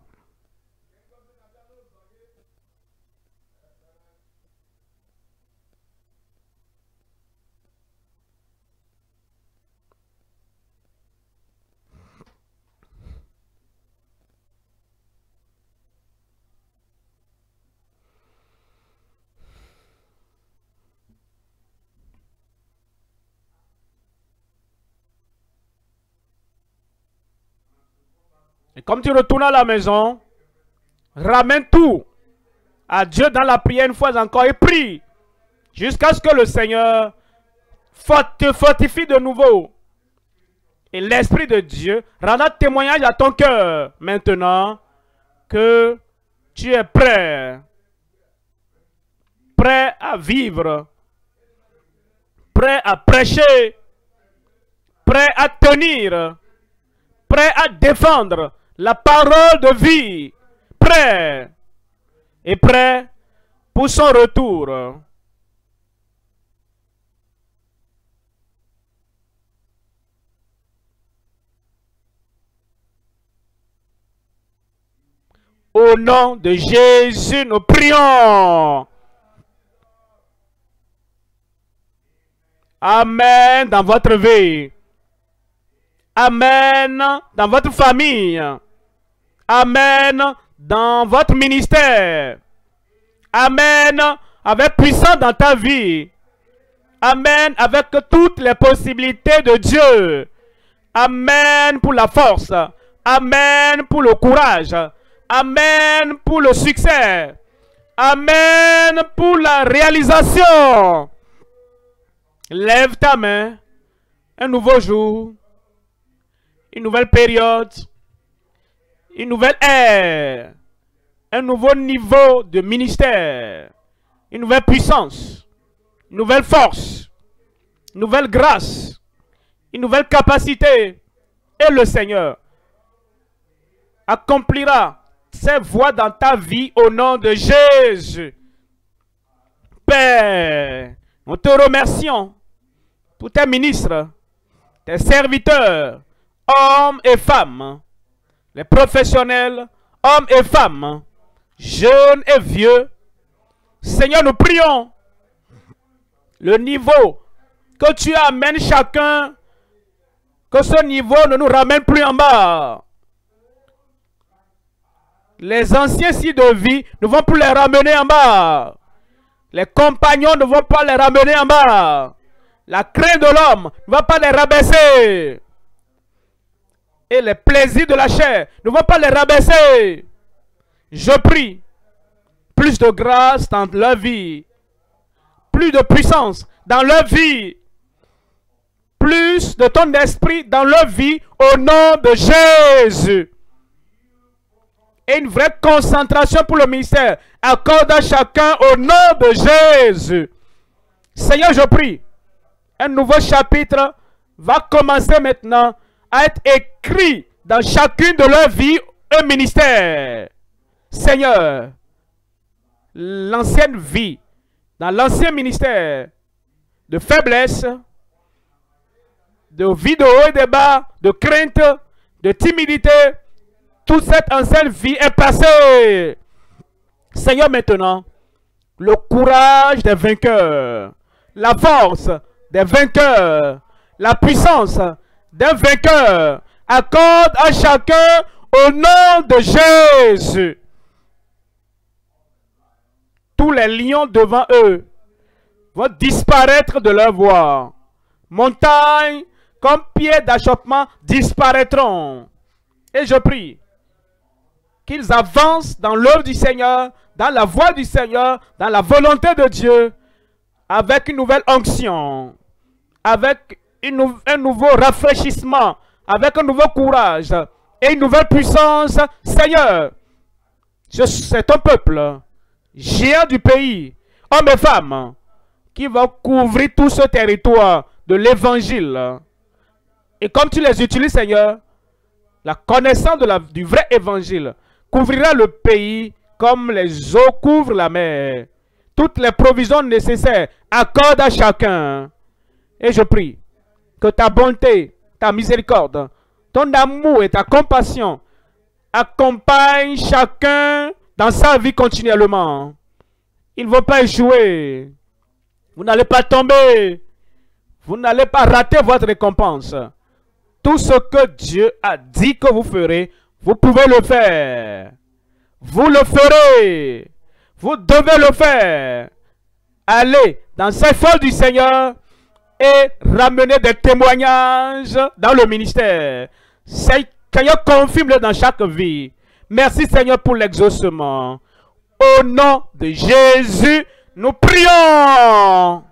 Et comme tu retournes à la maison, ramène tout à Dieu dans la prière une fois encore et prie jusqu'à ce que le Seigneur te fortifie de nouveau. Et l'Esprit de Dieu rendra témoignage à ton cœur maintenant que tu es prêt. prêts à vivre, prêts à prêcher, prêts à tenir, prêts à défendre la parole de vie, prêts et prêts pour son retour. Au nom de Jésus, nous prions. Amen dans votre vie. Amen dans votre famille. Amen dans votre ministère. Amen avec puissance dans ta vie. Amen avec toutes les possibilités de Dieu. Amen pour la force. Amen pour le courage. Amen pour le succès. Amen pour la réalisation. Lève ta main. Un nouveau jour. Une nouvelle période. Une nouvelle ère. Un nouveau niveau de ministère. Une nouvelle puissance. Une nouvelle force. Une nouvelle grâce. Une nouvelle capacité. Et le Seigneur accomplira ses voies dans ta vie au nom de Jésus. Père, nous te remercions pour tes ministres, tes serviteurs, hommes et femmes, les professionnels, hommes et femmes, jeunes et vieux. Seigneur, nous prions le niveau que tu amènes chacun, que ce niveau ne nous ramène plus en bas. Les anciens cycles de vie ne vont plus les ramener en bas. Les compagnons ne vont pas les ramener en bas. La crainte de l'homme ne va pas les rabaisser. Et les plaisirs de la chair ne vont pas les rabaisser. Je prie plus de grâce dans leur vie. Plus de puissance dans leur vie. Plus de ton esprit dans leur vie au nom de Jésus. Et une vraie concentration pour le ministère. Accorde à chacun au nom de Jésus. Seigneur, je prie. Un nouveau chapitre va commencer maintenant à être écrit dans chacune de leurs vies un ministère. Seigneur, l'ancienne vie, dans l'ancien ministère de faiblesse, de vie de haut et de bas, de crainte, de timidité, toute cette ancienne vie est passée. Seigneur, maintenant, le courage des vainqueurs, la force des vainqueurs, la puissance des vainqueurs, accorde à chacun au nom de Jésus. Tous les lions devant eux vont disparaître de leur voie. Montagnes comme pieds d'achoppement disparaîtront. Et je prie qu'ils avancent dans l'œuvre du Seigneur, dans la voie du Seigneur, dans la volonté de Dieu, avec une nouvelle onction, avec une nou un nouveau rafraîchissement, avec un nouveau courage et une nouvelle puissance. Seigneur, c'est ton peuple, géant du pays, hommes et femmes, qui va couvrir tout ce territoire de l'évangile. Et comme tu les utilises, Seigneur, la connaissance de la, du vrai évangile couvrira le pays comme les eaux couvrent la mer. Toutes les provisions nécessaires accorde à chacun. Et je prie que ta bonté, ta miséricorde, ton amour et ta compassion accompagnent chacun dans sa vie continuellement. Ils ne vont pas échouer. Vous n'allez pas tomber. Vous n'allez pas rater votre récompense. Tout ce que Dieu a dit que vous ferez, vous pouvez le faire. Vous le ferez. Vous devez le faire. Allez dans ces feux du Seigneur et ramener des témoignages dans le ministère. Seigneur, confirme-le dans chaque vie. Merci Seigneur pour l'exaucement. Au nom de Jésus, nous prions.